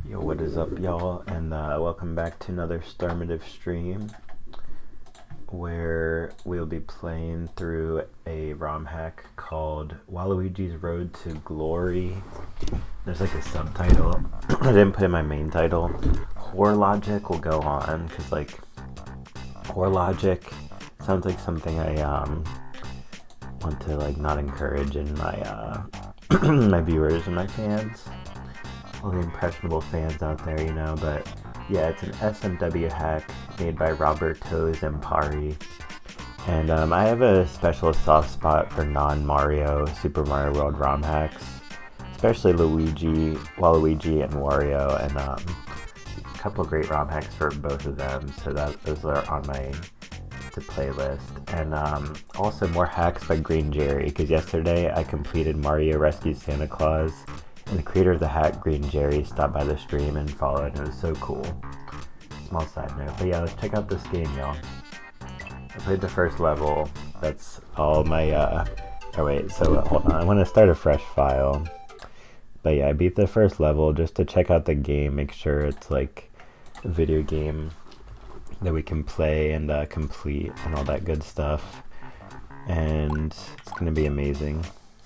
Yo, what is up, y'all? And welcome back to another Starmative stream where we'll be playing through a ROM hack called Waluigi's Road to Glory. There's like a subtitle. I didn't put in my main title. Horror Logic will go on because like Horror Logic sounds like something I want to like not encourage in my my viewers and my fans. All the impressionable fans out there, you know, but yeah, it's an SMW hack made by Roberto Zampari. And I have a special soft spot for non-Mario Super Mario World ROM hacks, especially Waluigi, and Wario, and a couple of great ROM hacks for both of them, so those are on my playlist. And also more hacks by Green Jerry, because yesterday I completed Mario Rescues Santa Claus, and the creator of the hack, Green Jerry, stopped by the stream and followed, and it was so cool. Small side note. But yeah, let's check out this game, y'all. I played the first level. That's all my, oh wait, so hold on. I want to start a fresh file. But yeah, I beat the first level just to check out the game, make sure it's like a video game that we can play and complete and all that good stuff. And it's going to be amazing.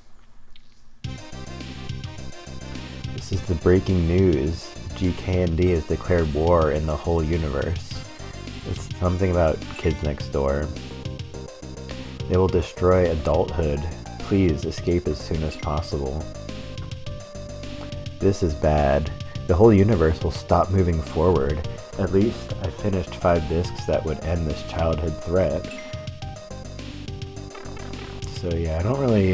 This is the breaking news. GK&D has declared war in the whole universe. It's something about Kids Next Door. They will destroy adulthood. Please escape as soon as possible. This is bad. The whole universe will stop moving forward. At least I finished 5 discs that would end this childhood threat. So yeah, I don't really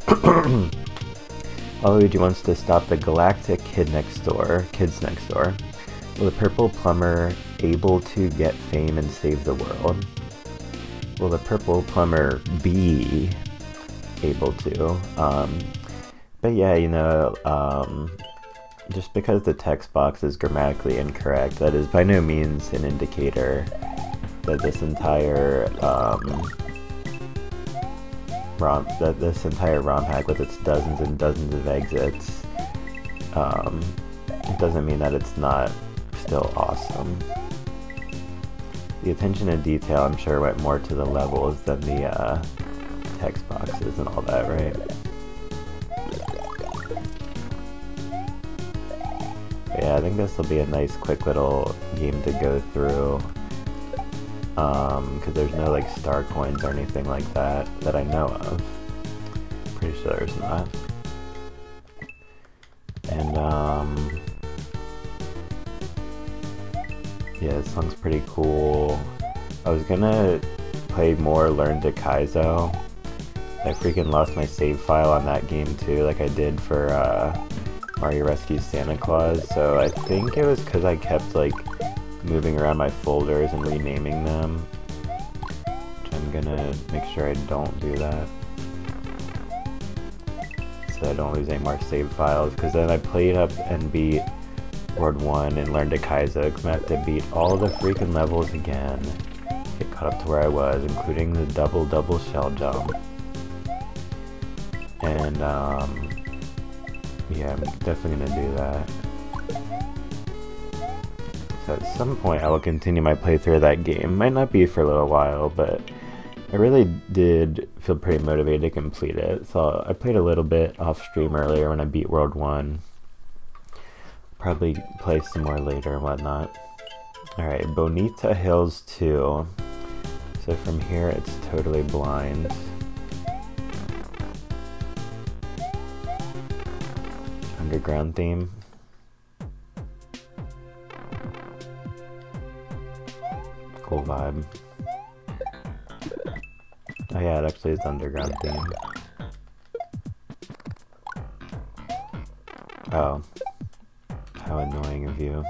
Waluigi wants to stop the galactic Kids Next Door. Will the purple plumber able to get fame and save the world? Will the purple plumber be able to? But yeah, you know, just because the text box is grammatically incorrect, that is by no means an indicator that this entire ROM hack with its dozens and dozens of exits, it doesn't mean that it's not still awesome. The attention to detail, I'm sure, went more to the levels than the text boxes and all that, right? But yeah, I think this will be a nice quick little game to go through. Because there's no like star coins or anything like that that I know of. Pretty sure there's not. And yeah, this song's pretty cool. I was gonna play more Learn to Kaizo. I freaking lost my save file on that game too, like I did for Mario Rescues Santa Claus. So I think it was because I kept like moving around my folders and renaming them, which I'm gonna make sure I don't do that so I don't lose any more save files, because then I played up and beat World 1 and Learned to Kaizo, because I have to beat all the freaking levels again, get caught up to where I was, including the double shell jump. And yeah, I'm definitely gonna do that. So at some point I will continue my playthrough of that game. Might not be for a little while, but I really did feel pretty motivated to complete it. So I played a little bit off stream earlier when I beat World 1. Probably play some more later and whatnot. Alright, Bonita Hills 2. So from here it's totally blind. Underground theme. Cool vibe. Oh yeah, it actually is underground theme. Oh. How annoying of you.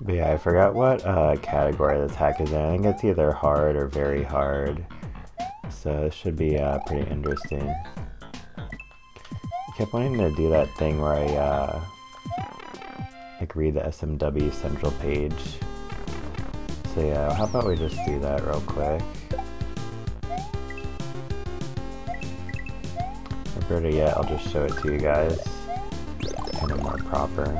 But yeah, I forgot what category this hack is in. I think it's either hard or very hard. So this should be pretty interesting. I kept wanting to do that thing where I like read the SMW central page. So yeah, how about we just do that real quick. Or better yet, I'll just show it to you guys. Kind of more proper.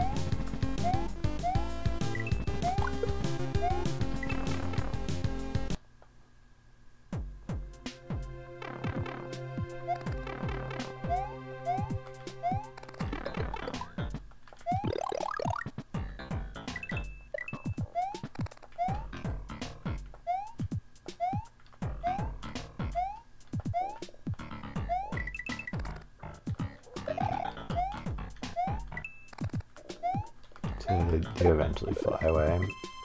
They do eventually fly away.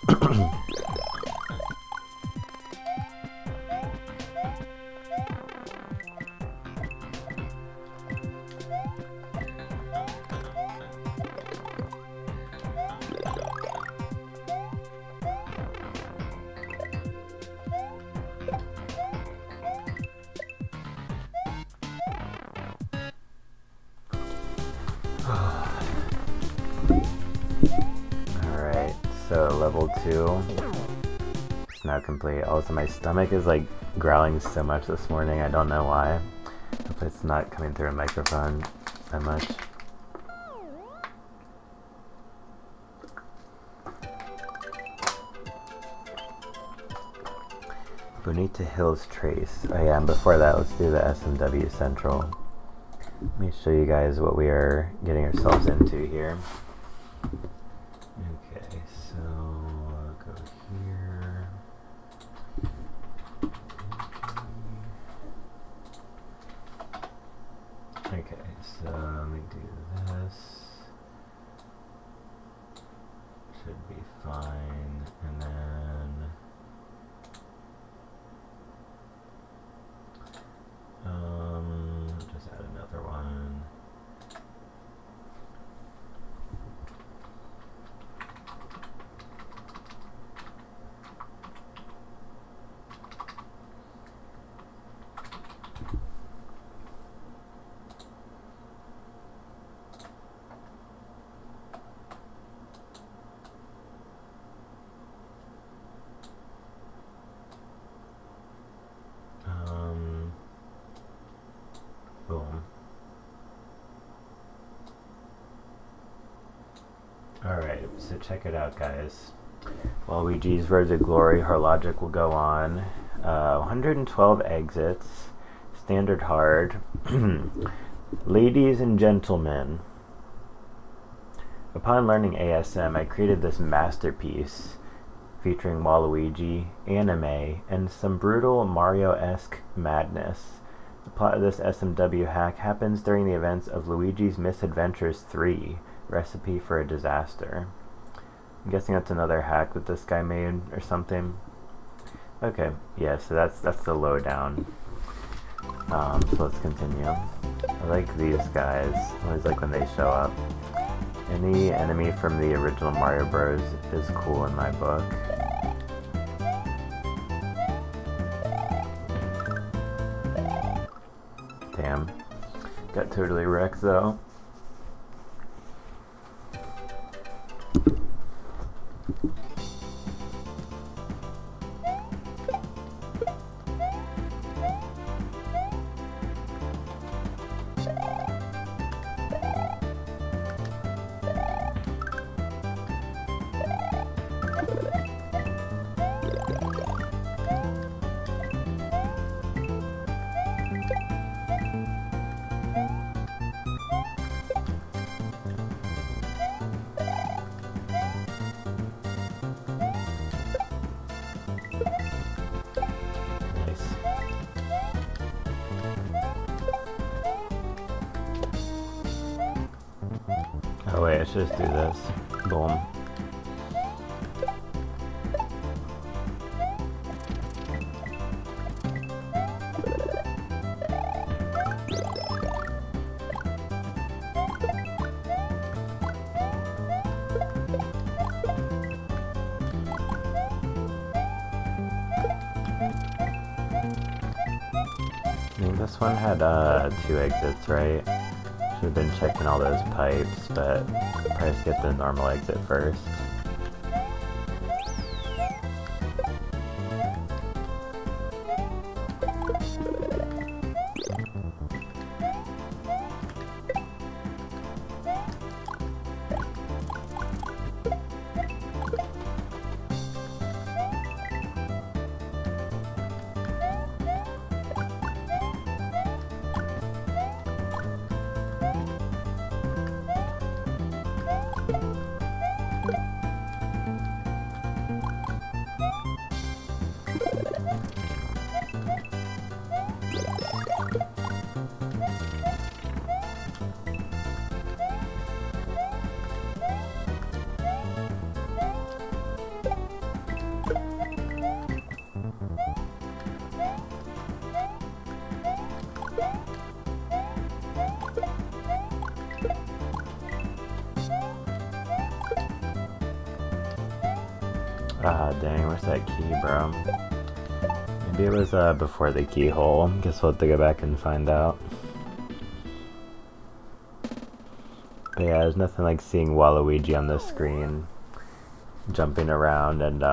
So level 2 is now complete. Also, my stomach is like growling so much this morning. I don't know why. Hopefully it's not coming through a microphone that much. Bonita Hills Trace. Oh yeah, and before that, let's do the SMW Central. Let me show you guys what we are getting ourselves into here. Okay, so go here. Okay, so let me do this. Should be fine, and then just add another one. Boom. Alright, so check it out, guys. Waluigi's Road to Glory, her logic will go on. 112 exits, standard hard. Ladies and gentlemen, upon learning ASM, I created this masterpiece featuring Waluigi, anime, and some brutal Mario-esque madness. The plot of this SMW hack happens during the events of Luigi's Misadventures 3, Recipe for a Disaster. I'm guessing that's another hack that this guy made or something. Okay, yeah, so that's the lowdown. So let's continue. I like these guys. I always like when they show up. Any enemy from the original Mario Bros. Is cool in my book. Damn. Got totally wrecked though. Oh wait, I should just do this. Boom. this one had 2 exits, right? Should have been checking all those pipes, but probably skip the normal exit first. Ah, dang, where's that key, bro? Maybe it was before the keyhole. Guess we'll have to go back and find out. But yeah, there's nothing like seeing Waluigi on the screen, jumping around, and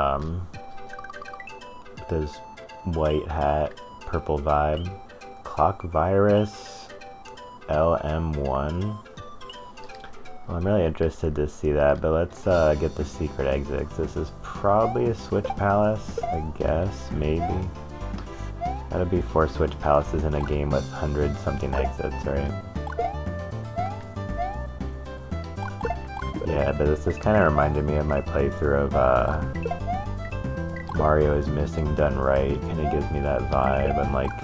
this white hat, purple vibe. Clock virus, LM1. Well, I'm really interested to see that, but let's get the secret exits. This is probably a switch palace, I guess, maybe. Gotta be 4 switch palaces in a game with 100-something exits, right? Yeah, but this kind of reminded me of my playthrough of Mario is Missing done right. Kind of gives me that vibe, and like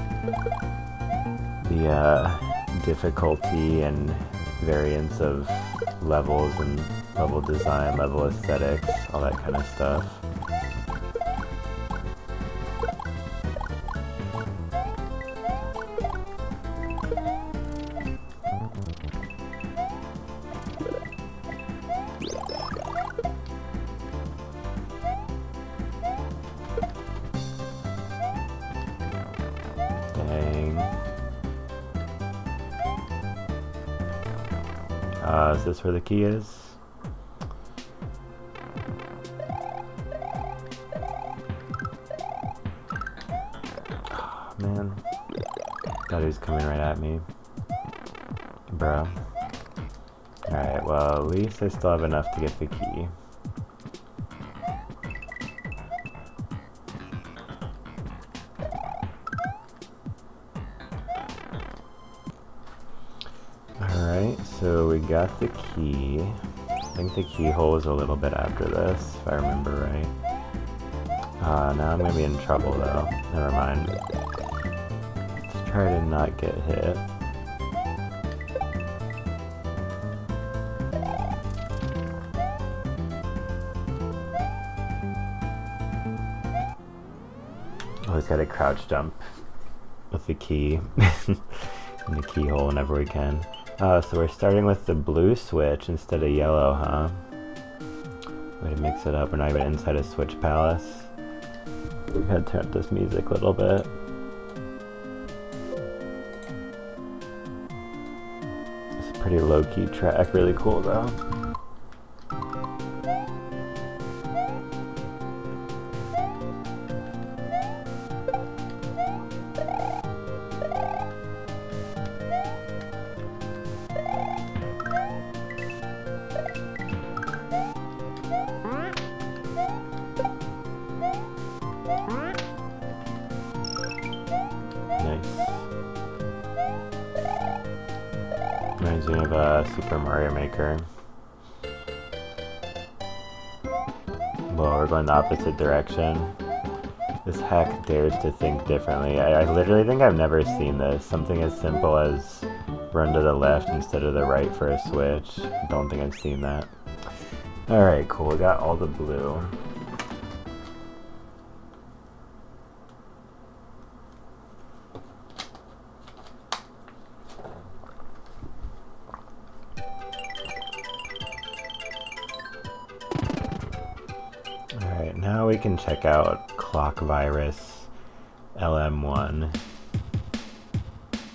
the difficulty and variance of levels and level design, level aesthetics, all that kind of stuff. Is this where the key is? Oh, man. Thought he was coming right at me. Bro. Alright, well, at least I still have enough to get the key. Alright, so we got the key. I think the keyhole is a little bit after this, if I remember right. Now I'm gonna be in trouble though. Never mind. Let's try to not get hit. Always gotta crouch jump with the key in the keyhole whenever we can. So we're starting with the blue switch instead of yellow, huh? Way to mix it up. We're not even inside a switch palace. We gotta turn up this music a little bit. It's a pretty low-key track, really cool though. Reminds me of Super Mario Maker. Well, we're going the opposite direction. This hack dares to think differently. I literally think I've never seen this. Something as simple as run to the left instead of the right for a switch. Don't think I've seen that. Alright, cool. We got all the blue. Alright, now we can check out Clock Virus LM1.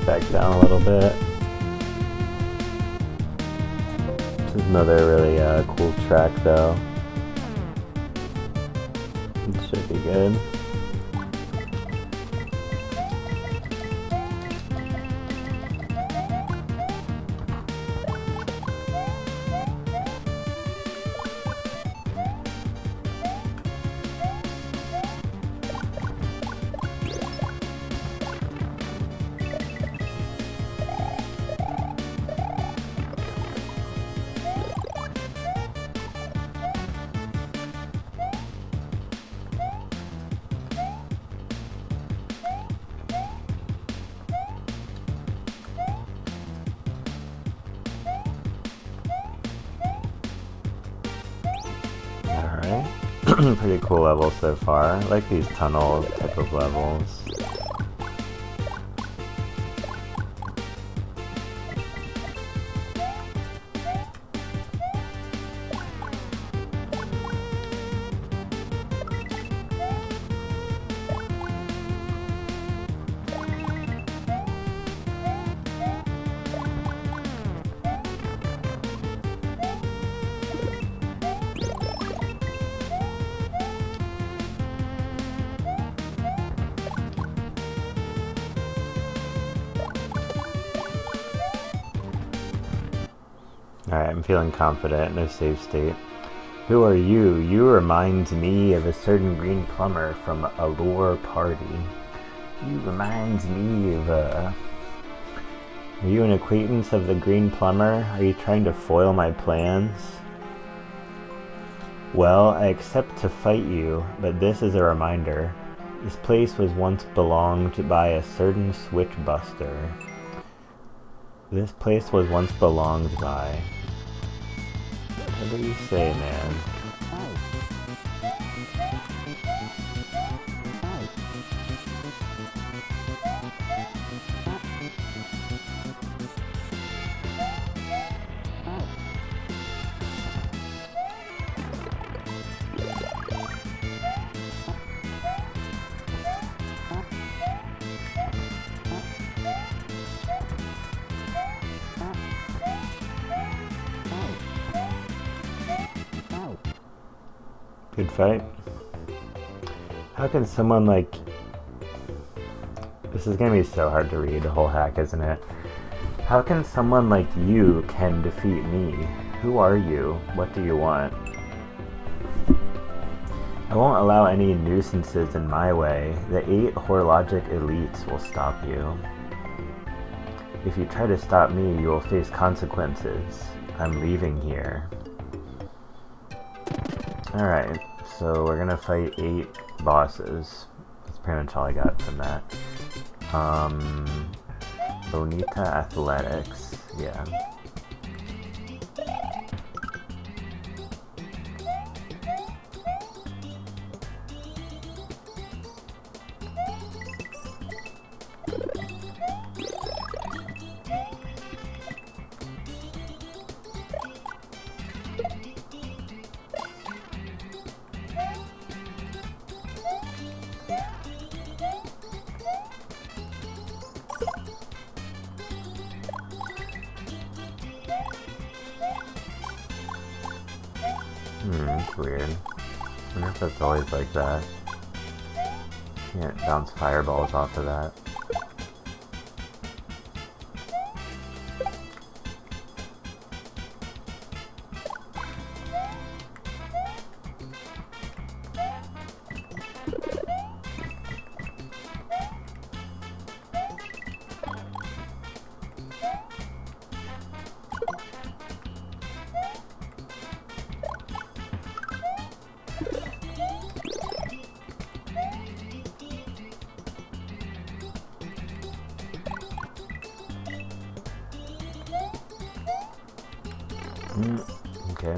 back down a little bit. This is another really cool track though. It should be good. Pretty cool level so far. I like these tunnel type of levels. Alright, I'm feeling confident, no save state. Who are you? You remind me of a certain green plumber from a lore party. You remind me of Are you an acquaintance of the green plumber? Are you trying to foil my plans? Well, I accept to fight you, but this is a reminder. This place was once belonged by a certain switchbuster. This place was once belonged by... What do you say, man? Good fight. How can someone like... This is gonna be so hard to read, the whole hack, isn't it? How can someone like you can defeat me? Who are you? What do you want? I won't allow any nuisances in my way. The 8 horologic elites will stop you. If you try to stop me, you will face consequences. I'm leaving here. Alright, so we're gonna fight 8 bosses. That's pretty much all I got from that. Bonita Athletics, yeah. It's weird. I wonder if that's always like that. Can't bounce fireballs off of that. Okay.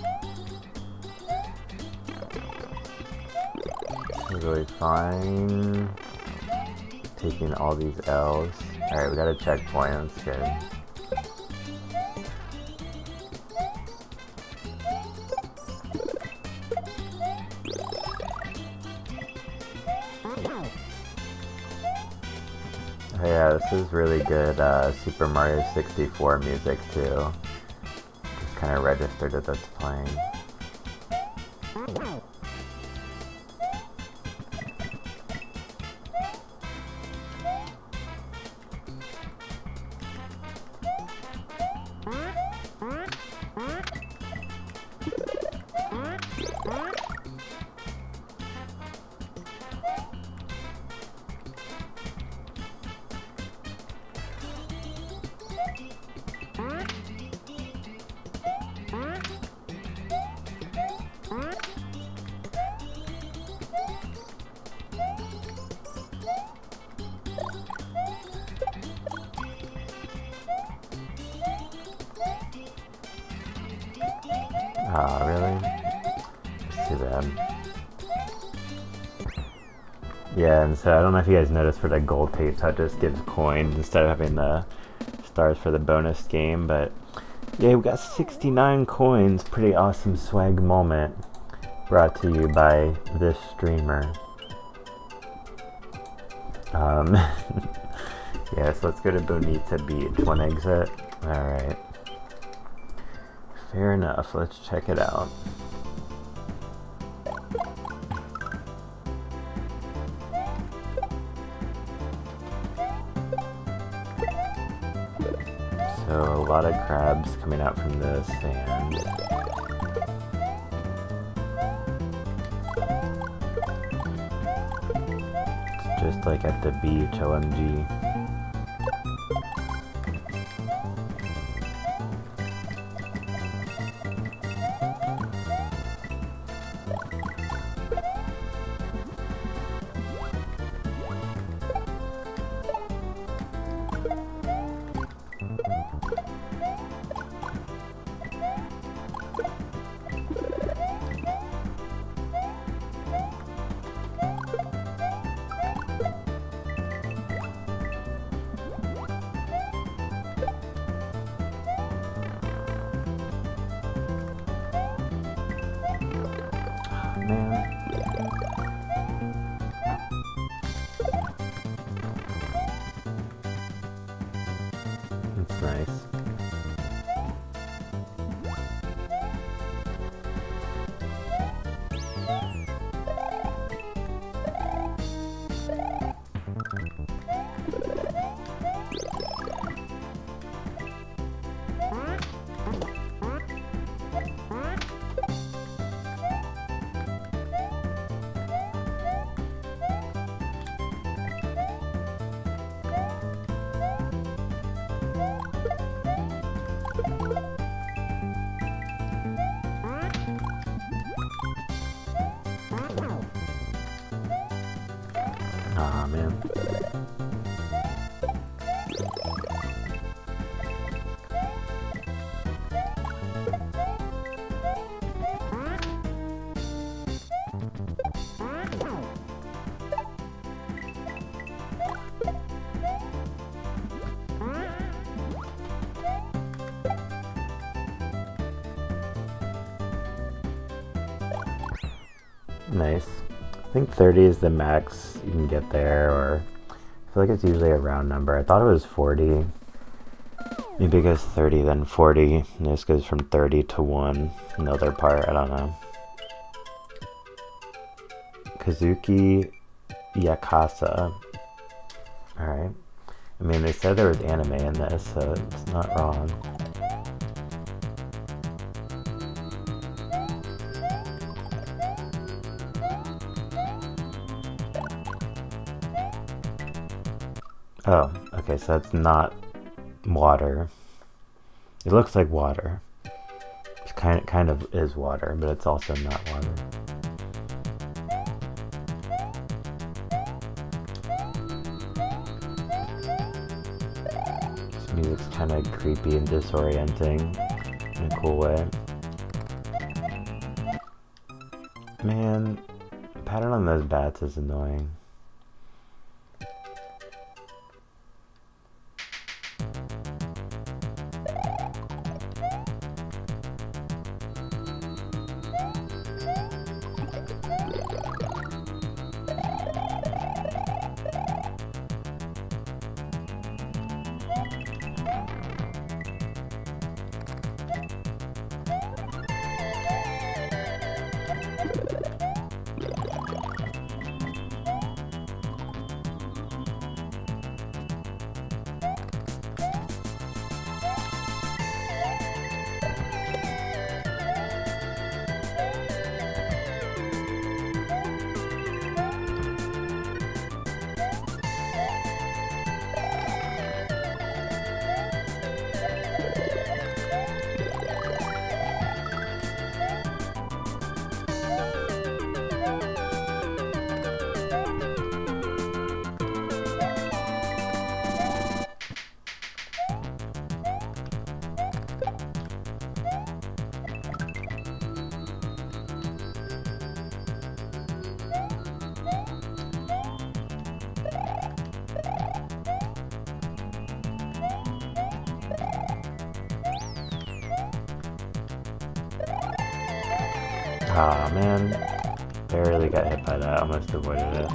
Really fine. Taking all these L's. Alright, we got a checkpoint, that's good. Oh yeah, this is really good Super Mario 64 music too. Just kind of registered that that's playing. Oh, really? That's too bad. Yeah, and so I don't know if you guys noticed for the gold tapes how it just gives coins instead of having the stars for the bonus game, but yeah, we got 69 coins. Pretty awesome swag moment brought to you by this streamer. Yeah, so let's go to Bonita Beach. One exit. Alright. Fair enough, let's check it out. So a lot of crabs coming out from the sand. It's just like at the beach, OMG. That's nice. Aw, man. Nice. I think 30 is the max you can get there, or I feel like it's usually a round number. I thought it was 40. Maybe it goes 30, then 40, and this goes from 30 to 1. Another part, I don't know. Kazuki Yakasa. Alright. I mean, they said there was anime in this, so it's not wrong. Oh, okay, so it's not water. It looks like water. It kind of is water, but it's also not water. This music's kind of creepy and disorienting in a cool way. Man, the pattern on those bats is annoying. Aw, man. Barely got hit by that. Almost avoided it.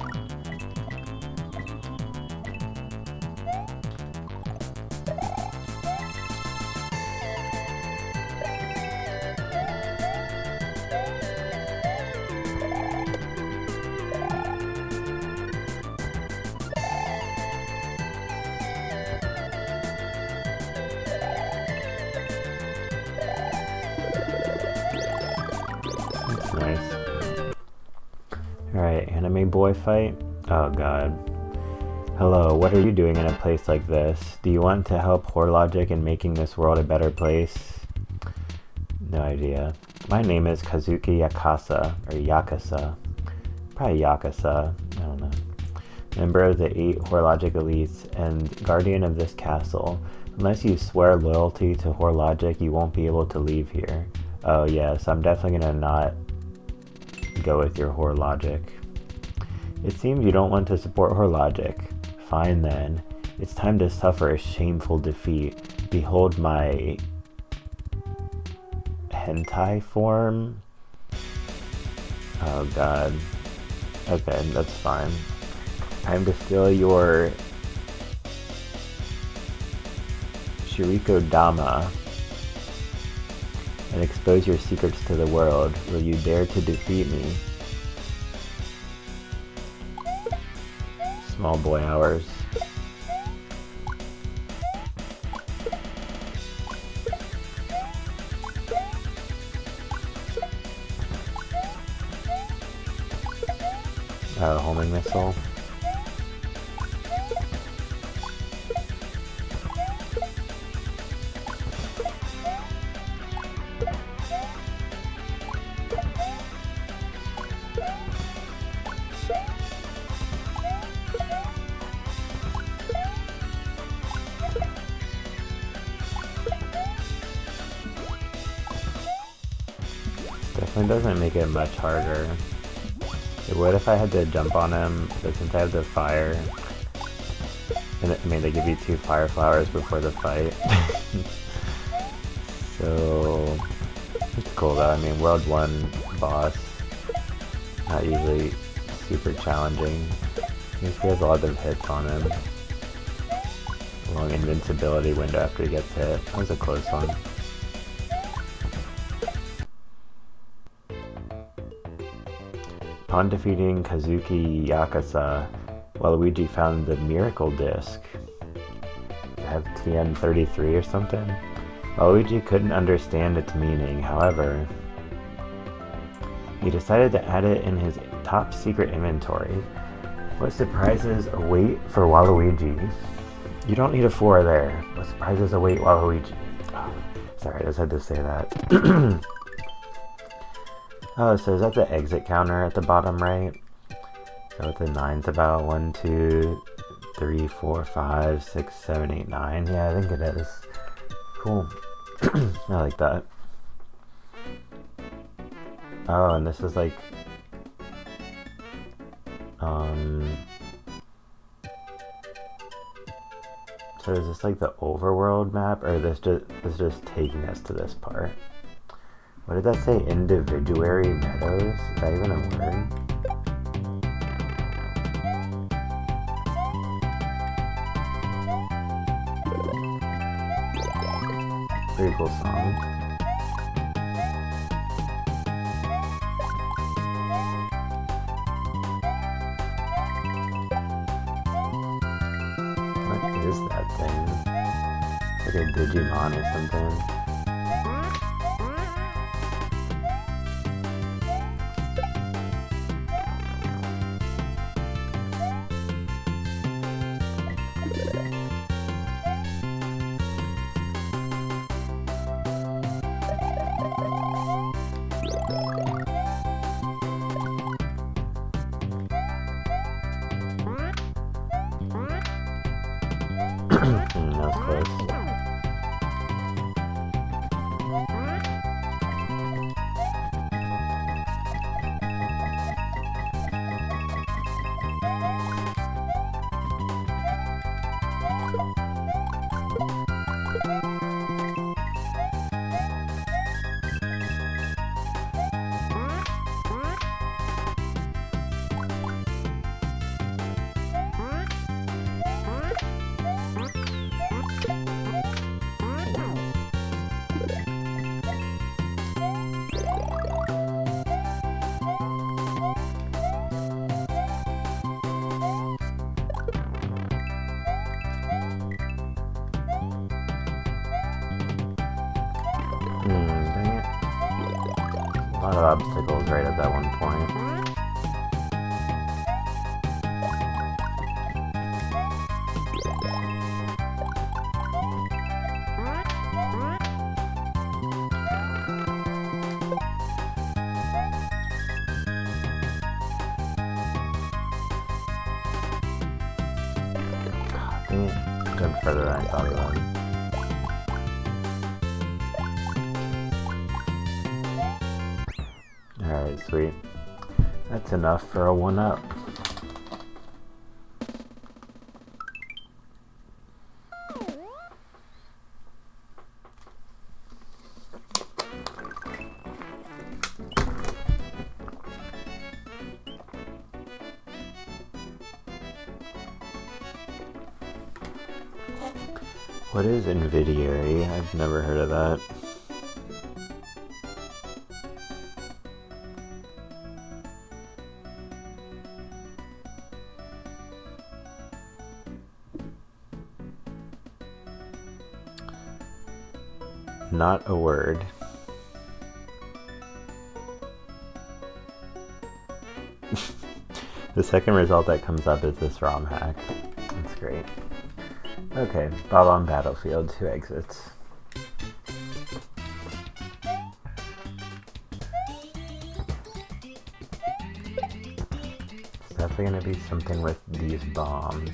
Nice. Alright, anime boy fight? Oh god. Hello, what are you doing in a place like this? Do you want to help HoReLogic in making this world a better place? No idea. My name is Kazuki Yakasa, or Yakasa. Probably Yakasa, I don't know. Member of the 8 HoReLogic elites and guardian of this castle. Unless you swear loyalty to HoReLogic, you won't be able to leave here. Oh yes, I'm definitely gonna not go with your HoReLogic. It seems you don't want to support HoReLogic. Fine then. It's time to suffer a shameful defeat. Behold my hentai form. Oh god. Okay, that's fine. Time to steal your Shiriko Dama and expose your secrets to the world. Will you dare to defeat me? Small boy hours. Homing missile. Definitely doesn't make it much harder. It would if I had to jump on him, but since I have the fire, and I mean they give you 2 fire flowers before the fight. So it's cool though. I mean, World 1 boss, not usually super challenging. He has a lot of hits on him. Long invincibility window after he gets hit. That was a close one. Upon defeating Kazuki Yakasa, Waluigi found the Miracle Disc. I have TN33 or something? Waluigi couldn't understand its meaning, however, he decided to add it in his top secret inventory. What surprises await for Waluigi? You don't need a 4 there. What surprises await Waluigi? Oh, sorry, I just had to say that. Oh, so is that the exit counter at the bottom right? Is that what the 9's about? 1, 2, 3, 4, 5, 6, 7, 8, 9. Yeah, I think it is. Cool. I like that. Oh, and this is like... So is this like the overworld map, or this just taking us to this part? What did that say? Individuary meadows? Is that even a word? Pretty cool song. What is that thing? Like a Digimon or something. That was close. Dang it. A lot of obstacles right at that one point. Dang it. Jumped further than I thought he would. Alright, sweet. That's enough for a 1-up. What is invidiary? I've never heard of that. Not a word. The second result that comes up is this ROM hack. That's great. Okay, Bob on Battlefield, 2 exits. It's definitely gonna be something with these bombs.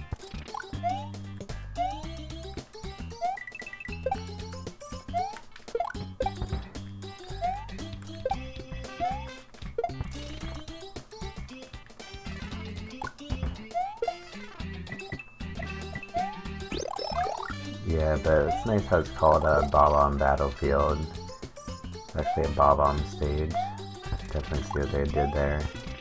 Yeah, but it's nice how it's called a Bob-omb Battlefield. It's actually a Bob-omb stage. Definitely see what they did there.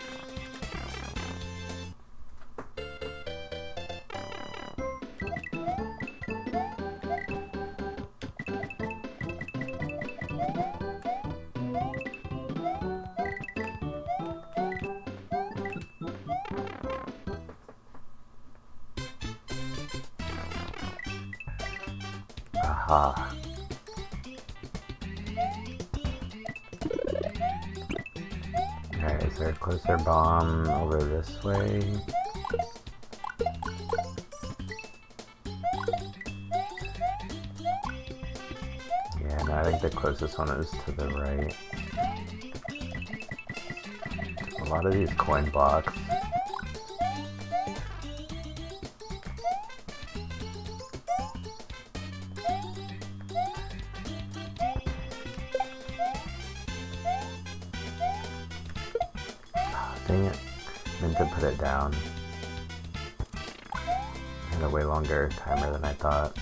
Aha. Alright, is there a closer bomb over this way? Yeah, no, I think the closest one is to the right. A lot of these coin blocks. Dang it. Meant to put it down. Had a way longer timer than I thought.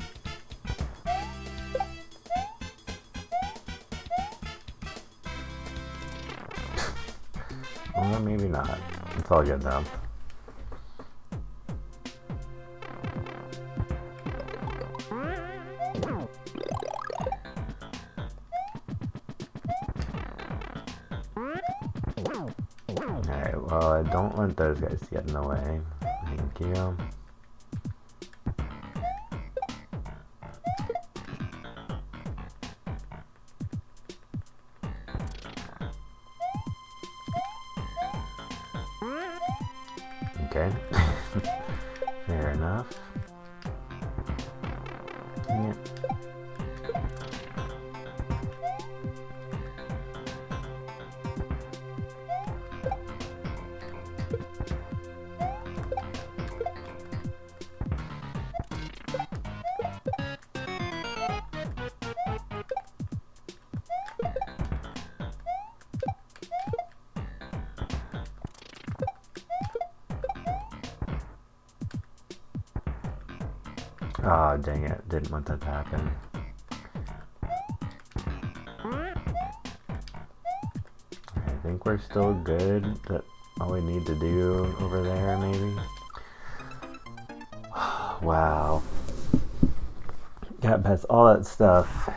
Well, maybe not. It's all good though. Alright, well, I don't want those guys to get in the way. Thank you. Okay. Fair enough. Yeah. Oh, dang it. Didn't want that to happen. I think we're still good. That all we need to do over there, maybe? Wow. Got past all that stuff.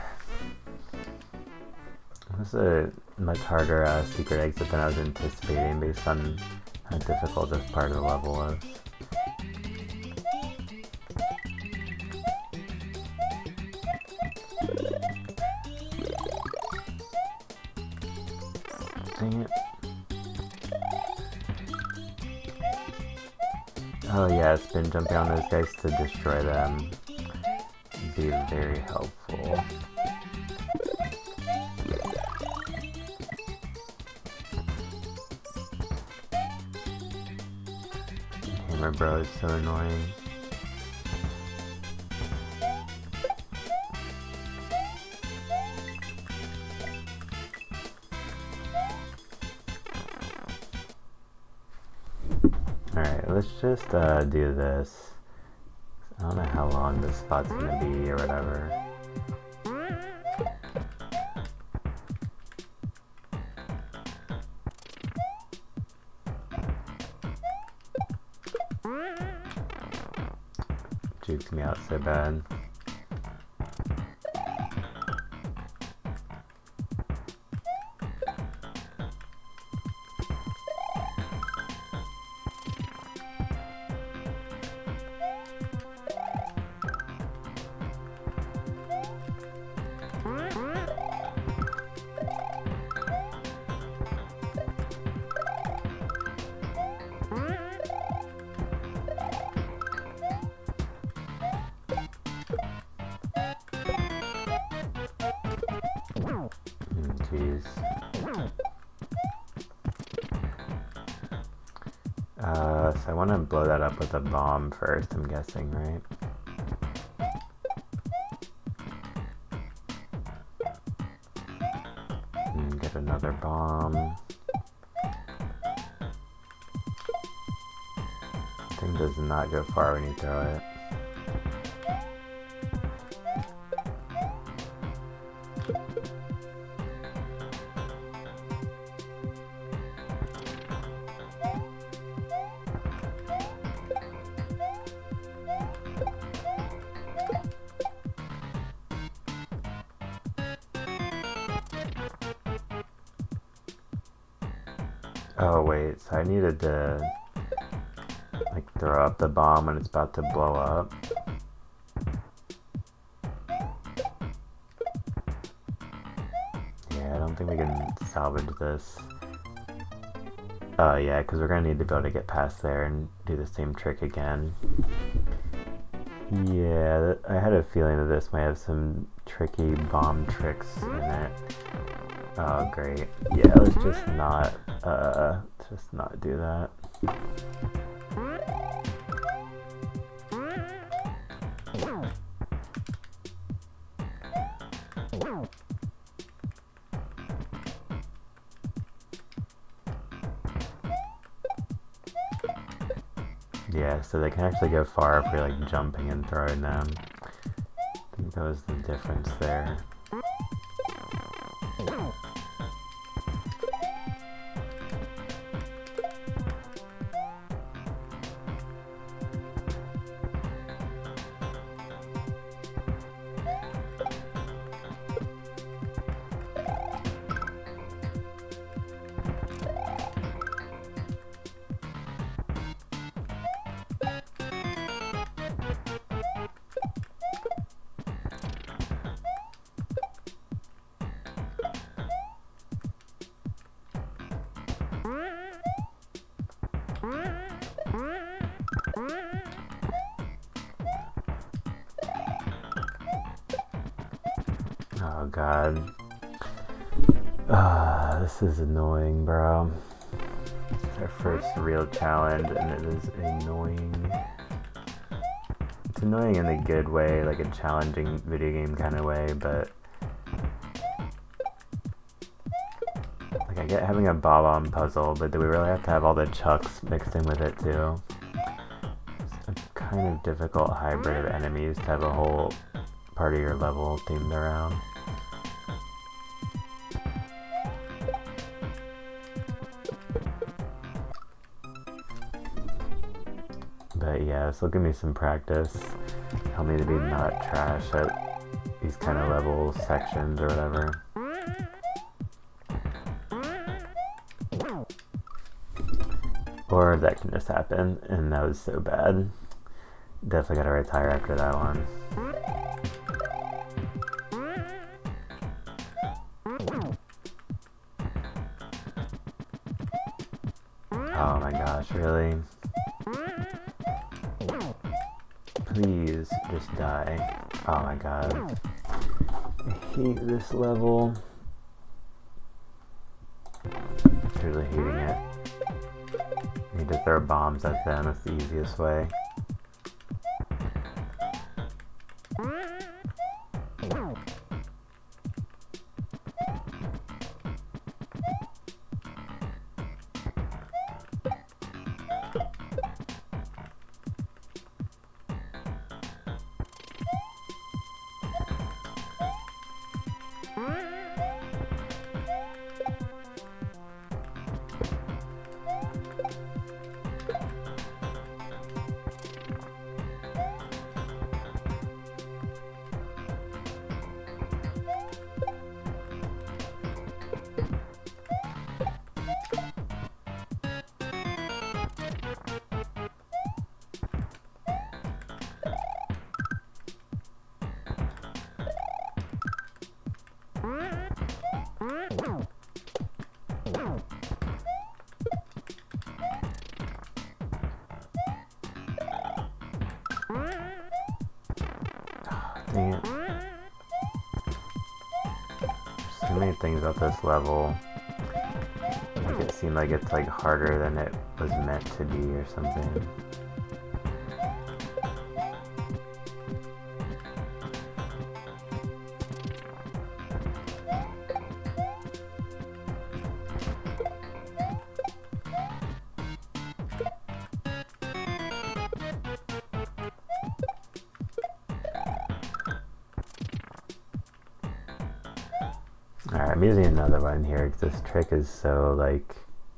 This is a much harder secret exit than I was anticipating based on how difficult this part of the level was. Dang it. Oh yeah, it's been jumping on those guys to destroy them. Be very helpful. Hammer bro is so annoying. Alright, let's just do this. I don't know how long this spot's gonna be or whatever. Jukes me out so bad. Jeez. So I want to blow that up with a bomb first, I'm guessing, right? And get another bomb. Thing does not go far when you throw it. Oh wait, so I needed to like throw up the bomb when it's about to blow up. Yeah, I don't think we can salvage this. Yeah, because we're gonna need to be able to get past there and do the same trick again. Yeah, I had a feeling that this might have some tricky bomb tricks in it. Oh great. Yeah, let's just not do that. Yeah, so they can actually go far if we're like jumping and throwing them. I think that was the difference there. Oh god. This is annoying, bro. It's our first real challenge and it is annoying. It's annoying in a good way, like a challenging video game kind of way, but like I get having a bob-omb puzzle, but do we really have to have all the chucks mixed in with it too? It's a kind of difficult hybrid of enemies to have a whole part of your level themed around. But yeah, this will give me some practice. Help me to be not trash at these kind of level sections or whatever. Or that can just happen, and that was so bad. Definitely gotta retire after that one. Oh my gosh, really? Please just die. Oh my god. I hate this level. Truly hating it. Need to throw bombs at them, that's the easiest way. Dang it. There's so many things about this level. Make it seem like it's like harder than it was meant to be or something. Alright, I'm using another one here because this trick is so, like,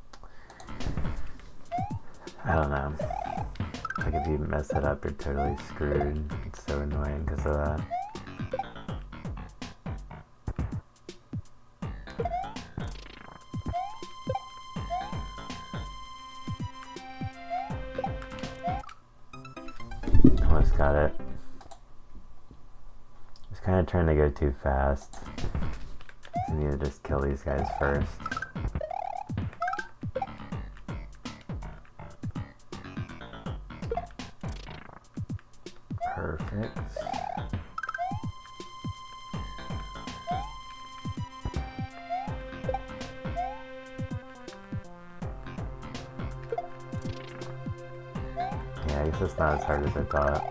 I don't know. Like, if you mess it up, you're totally screwed. It's so annoying because of that. Almost got it. Just kind of trying to go too fast. I need to just kill these guys first. Perfect. Yeah, I guess it's not as hard as I thought.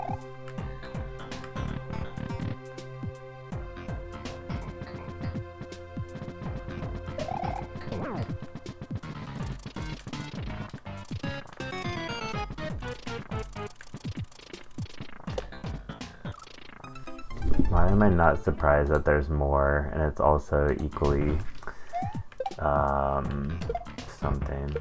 Why am I not surprised that there's more and it's also equally something?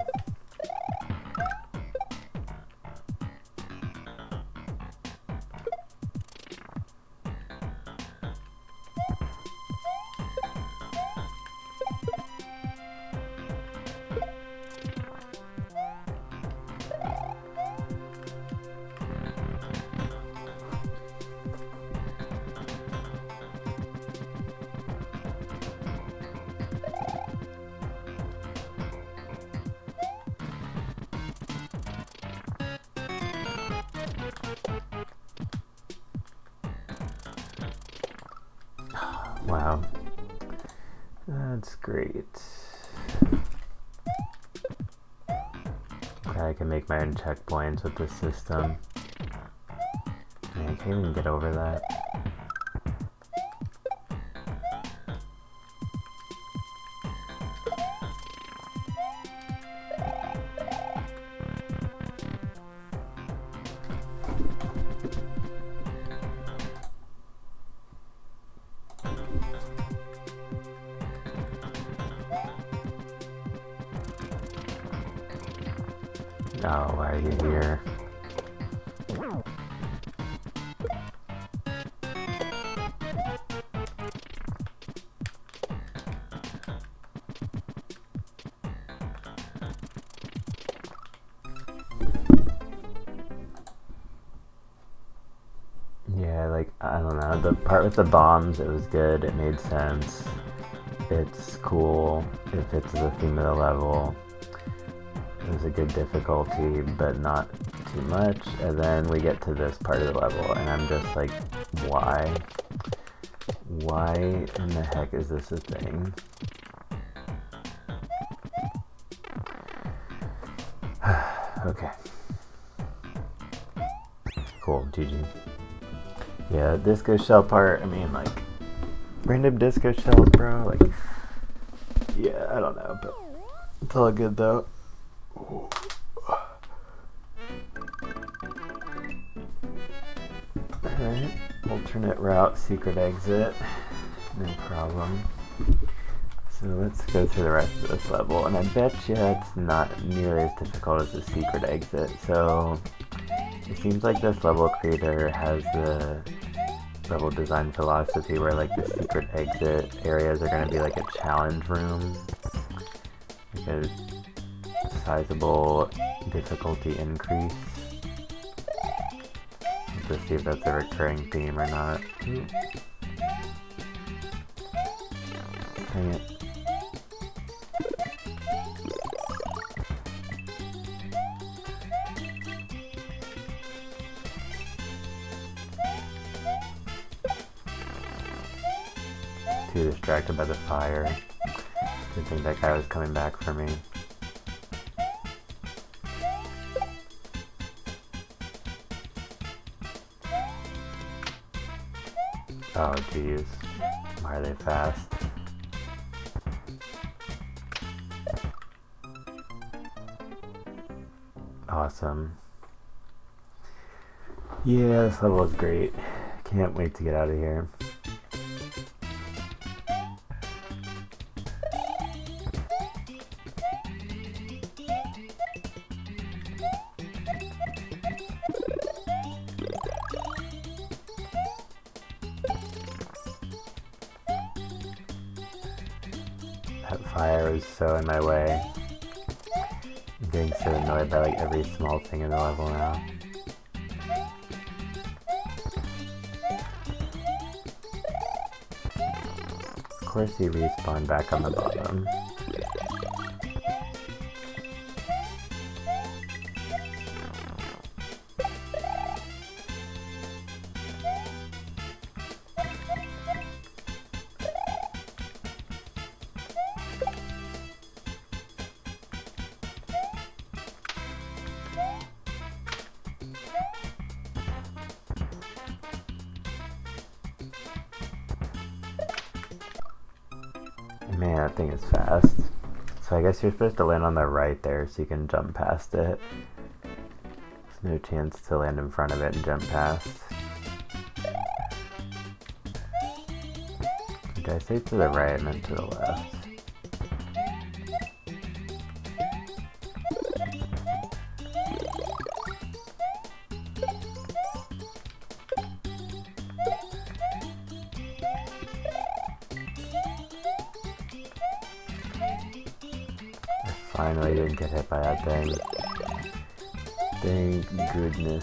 Wow, that's great. Okay, I can make my own checkpoints with this system. Man, I can't even get over that. Oh, why are you here? Yeah, like, I don't know, the part with the bombs, it was good, it made sense, it's cool, it fits the theme of the level. It was a good difficulty, but not too much. And then we get to this part of the level, and I'm just like, why? Why in the heck is this a thing? Okay. Cool, GG. Yeah, disco shell part, I mean, like, random disco shells, bro, like, yeah, I don't know, but it's all good, though. Alright, alternate route, secret exit, no problem. So let's go through the rest of this level, and I bet you it's not nearly as difficult as the secret exit, so it seems like this level creator has the level design philosophy where like the secret exit areas are going to be like a challenge room, like a sizable difficulty increase. Let's see if that's a recurring theme or not. Ooh. Dang it. Too distracted by the fire. Didn't think that guy was coming back for me. Oh geez. Why are they fast? Awesome. Yeah, this level is great. Can't wait to get out of here. That fire is so in my way. I'm getting so annoyed by like every small thing in the level now. Of course he respawned back on the bottom. Man, that thing is fast. So I guess you're supposed to land on the right there so you can jump past it. There's no chance to land in front of it and jump past. Did I say to the right? I meant to the left. Finally didn't get hit by that thing. Thank goodness.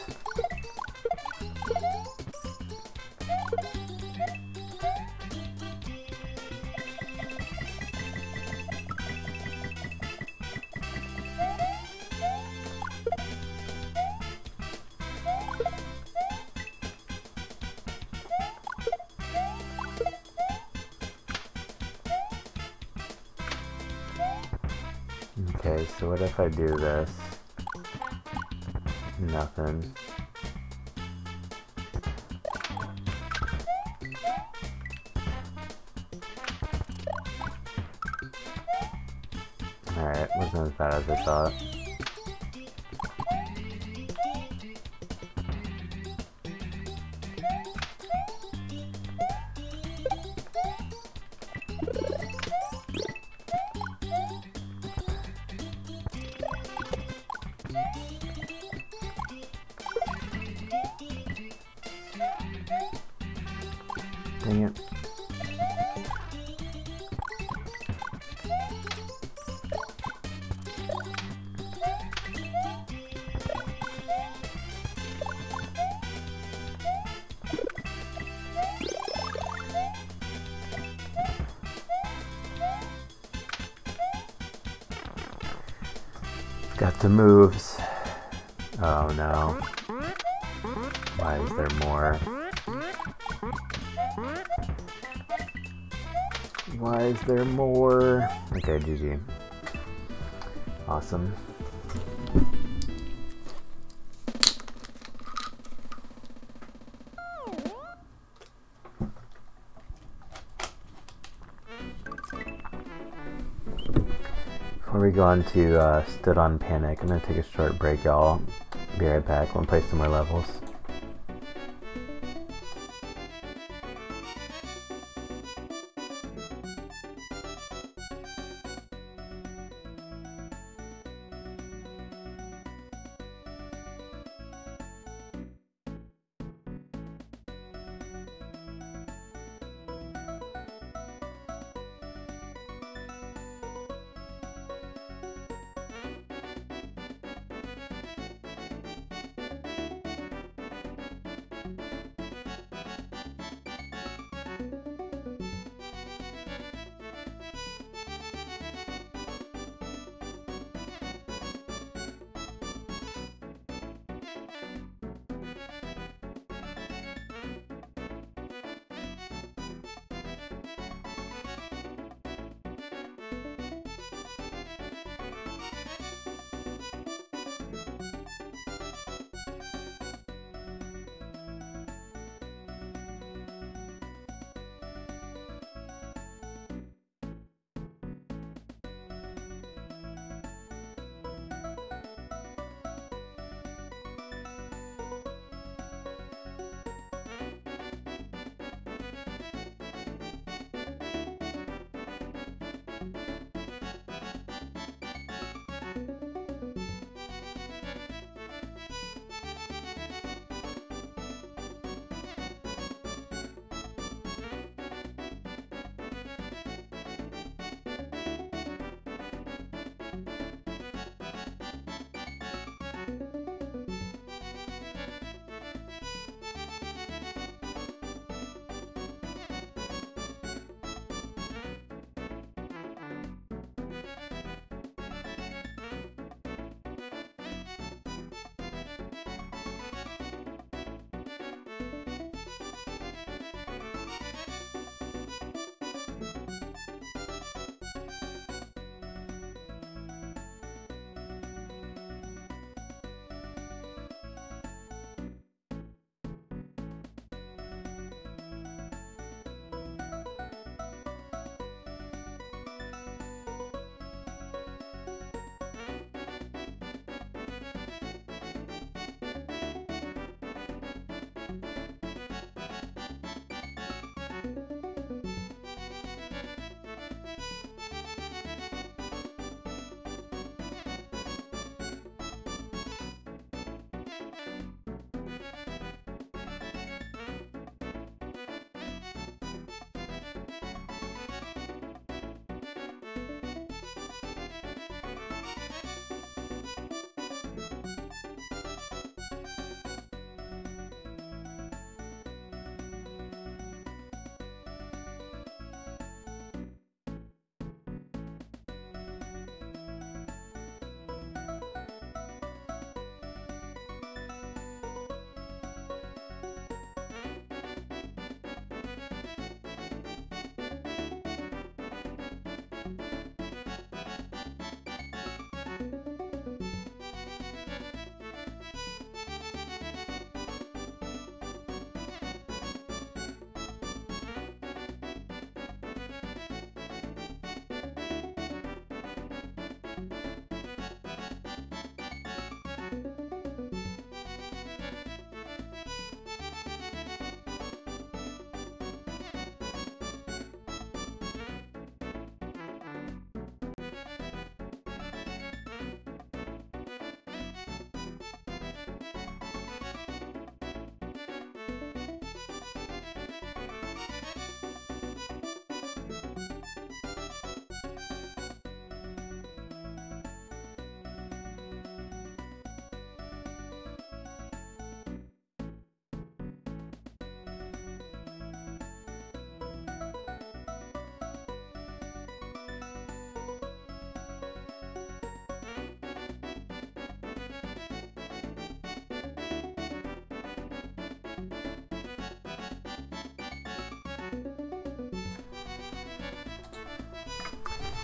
Okay, so what if I do this? Nothing. Alright, wasn't as bad as I thought. Dang it. Got the moves. Oh no. Why is there more? Why is there more? Okay, GG. Awesome. Before we go on to Stood on Panic, I'm going to take a short break, y'all. Be right back. I'm going to play some more levels.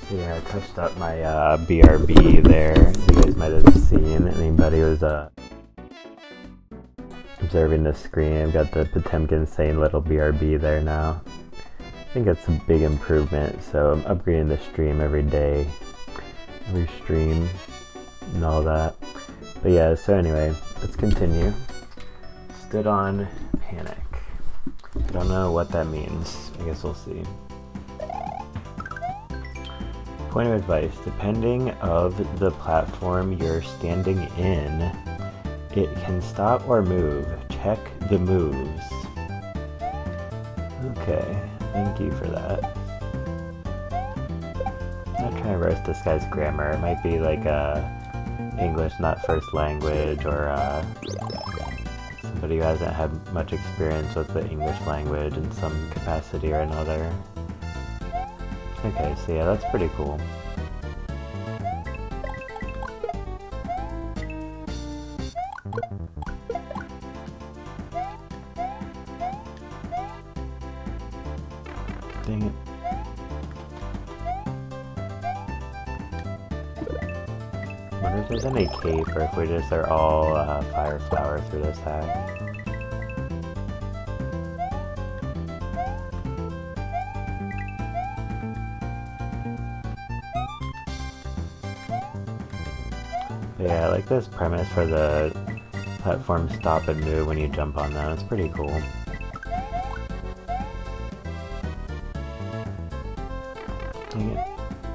Yeah, I touched up my BRB there. You guys might have seen. Anybody was observing the screen. I've got the Potemkin saying little BRB there now. I think that's a big improvement. So I'm upgrading the stream every day, every stream, and all that. But yeah, so anyway, let's continue. Stood on panic. I don't know what that means. I guess we'll see. Point of advice, depending of the platform you're standing in, it can stop or move. Check the moves. Okay, thank you for that. I'm not trying to roast this guy's grammar. It might be like English not first language, or somebody who hasn't had much experience with the English language in some capacity or another. Okay, so yeah, that's pretty cool. Dang it. I wonder if there's any cape, or if we just are all fire flower through this hack. Yeah, I like this premise for the platform stop and move when you jump on them. It's pretty cool. Dang it.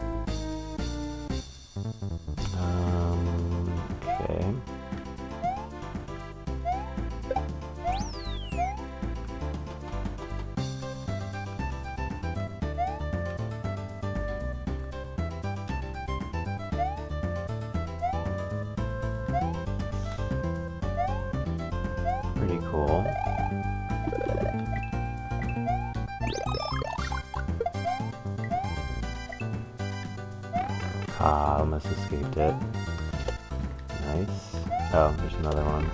Okay. Pretty cool. Ah, almost escaped it. Nice. Oh, there's another one.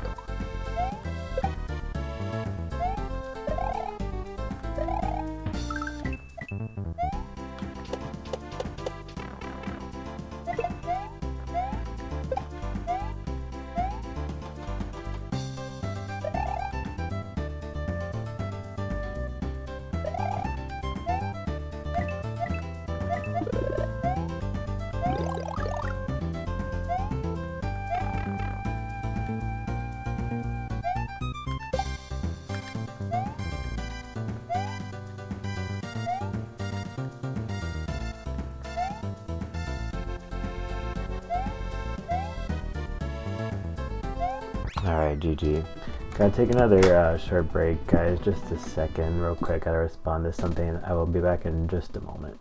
Alright, GG. Gotta take another short break, guys. Just a second, real quick. Gotta respond to something. I will be back in just a moment.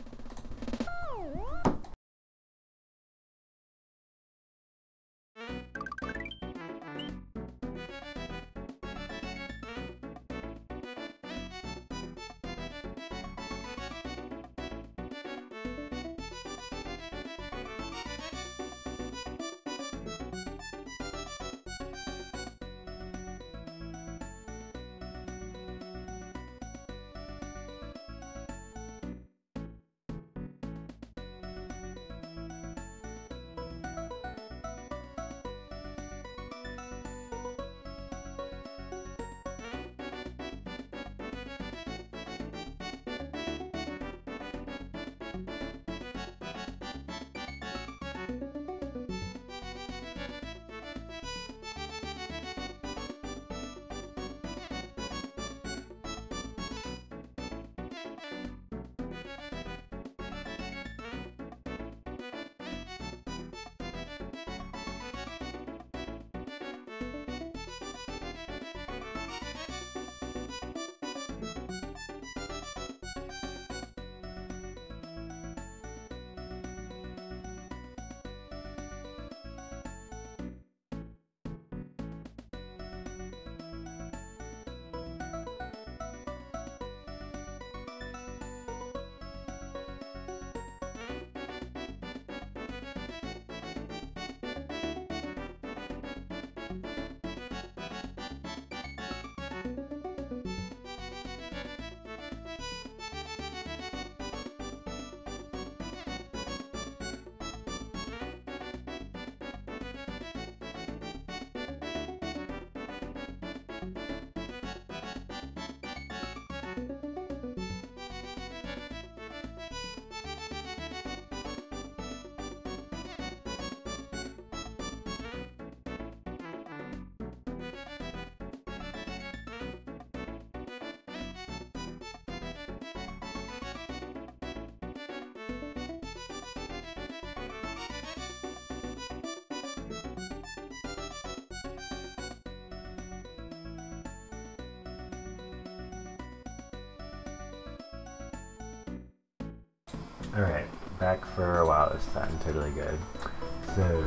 Alright, back for a while this time, totally good. So,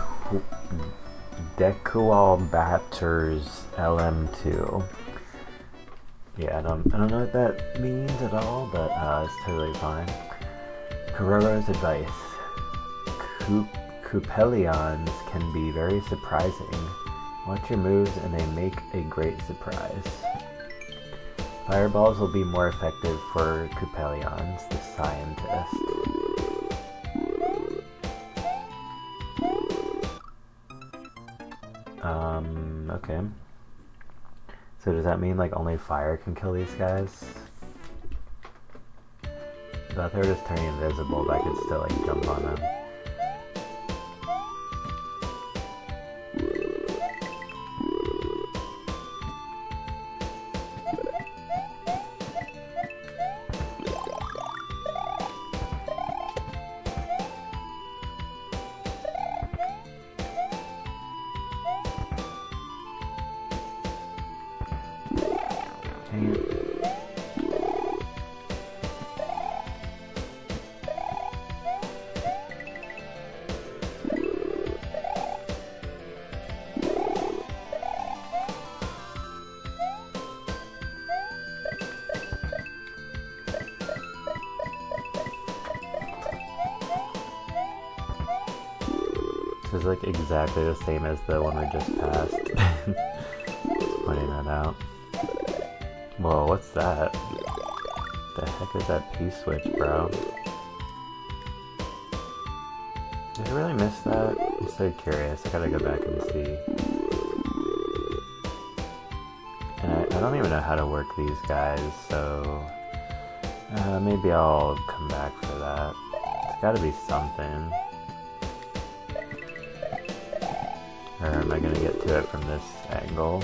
Decual Batters LM2. Yeah, I don't know what that means at all, but it's totally fine. Kororo's advice. Coupelions can be very surprising. Watch your moves and they make a great surprise. Fireballs will be more effective for Coupelions, the scientist. Okay. So does that mean like only fire can kill these guys? I thought they were just turning invisible, but I could still like jump on them. This is like exactly the same as the one we just passed. Just pointing that out. Whoa, what's that? The heck is that P-switch, bro? Did I really miss that? I'm so curious. I gotta go back and see. And I don't even know how to work these guys, so maybe I'll come back for that. It's gotta be something. Or am I gonna get to it from this angle?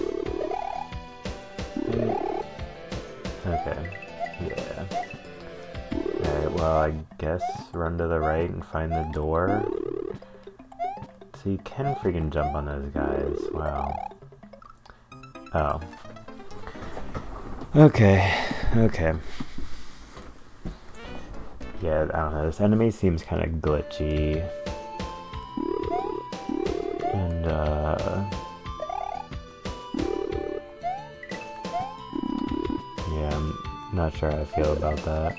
Okay, yeah. Alright, well I guess run to the right and find the door. So you can freaking jump on those guys, wow. Oh. Okay, okay. Yeah, I don't know, this enemy seems kind of glitchy. And, yeah, I'm not sure how I feel about that.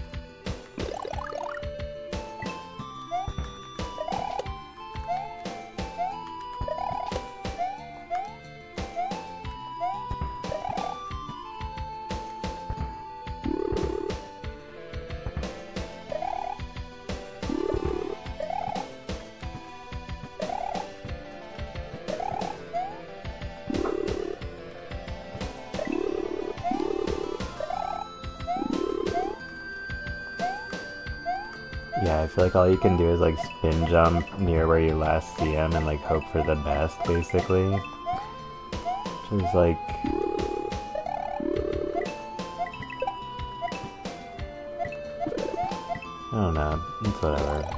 Yeah, I feel like all you can do is like spin jump near where you last see him and like hope for the best, basically. Which is like... I don't know, it's whatever.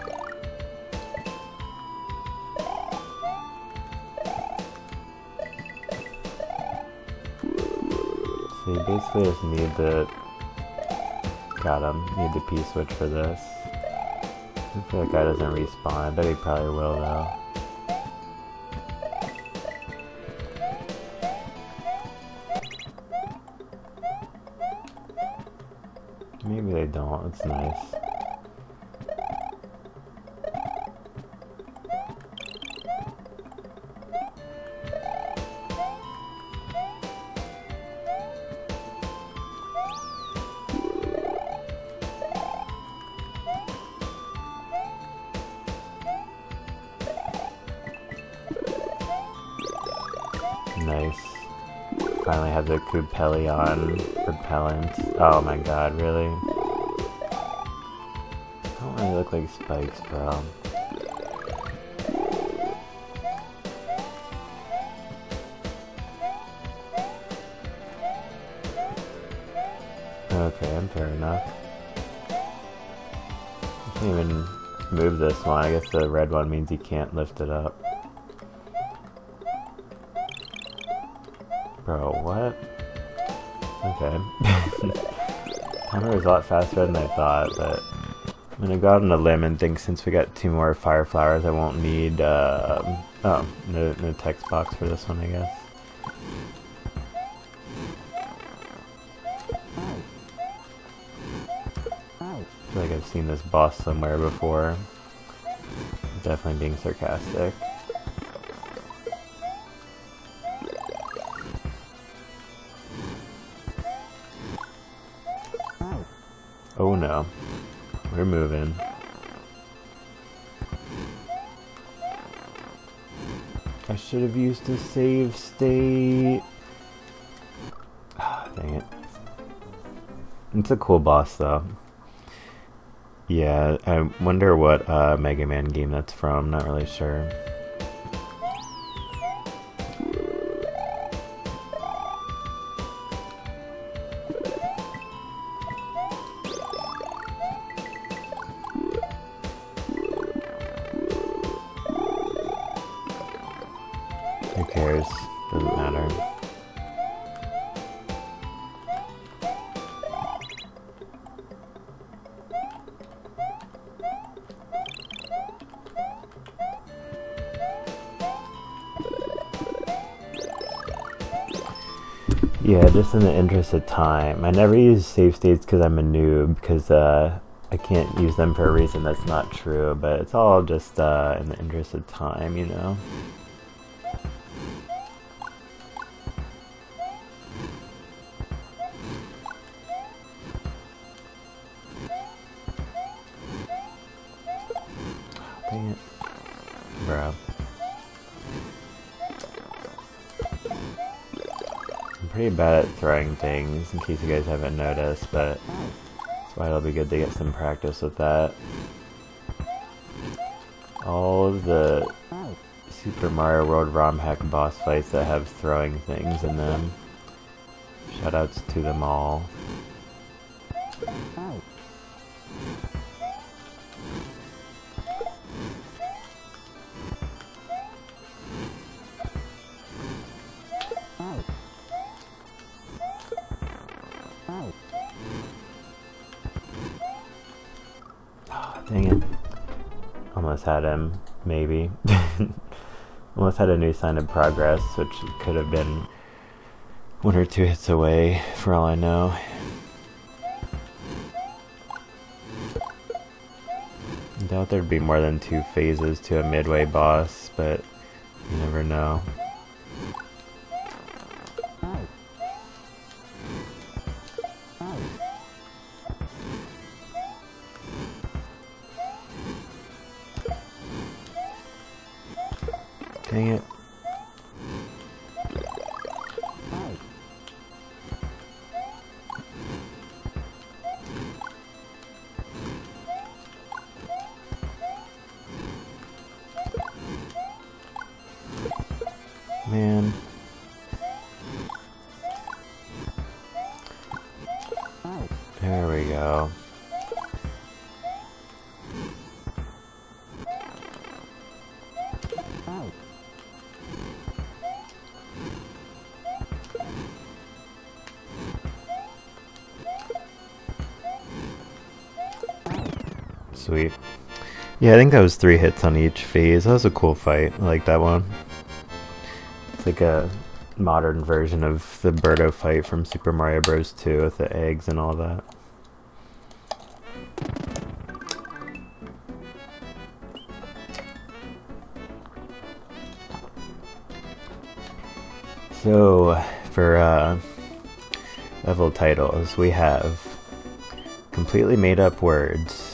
So you basically just need the... Got him, need the P-switch for this. Hopefully that guy doesn't respawn. I bet he probably will though. Maybe they don't, it's nice. Nice. Finally have the Coupelion repellent. Oh my god, really? Don't really look like spikes, bro. Okay, fair enough. I can't even move this one. I guess the red one means you can't lift it up. Bro, what? Okay. Timer was a lot faster than I thought, but I'm gonna go out on a limb and think since we got 2 more fire flowers, I won't need, oh, no text box for this one, I guess. I feel like I've seen this boss somewhere before. Definitely being sarcastic. Oh no. We're moving. I should have used a save state. Ah, dang it. It's a cool boss though. Yeah, I wonder what Mega Man game that's from, not really sure. Who cares? Doesn't matter. Yeah, just in the interest of time. I never use save states because I'm a noob, because I can't use them for a reason that's not true, but it's all just in the interest of time, you know? Dang it. Bro. I'm pretty bad at throwing things, in case you guys haven't noticed, but that's why it'll be good to get some practice with that. All of the Super Mario World ROM hack boss fights that have throwing things in them. Shoutouts to them all. Oh, dang it. Almost had him, maybe. Almost had a new sign of progress, which could have been 1 or 2 hits away, for all I know. I doubt there'd be more than 2 phases to a midway boss, but you never know. Dang it. Man. There we go. Sweet. Yeah, I think that was 3 hits on each phase. That was a cool fight. I like that one. It's like a modern version of the Birdo fight from Super Mario Bros. 2 with the eggs and all that. So, for level titles, we have completely made up words,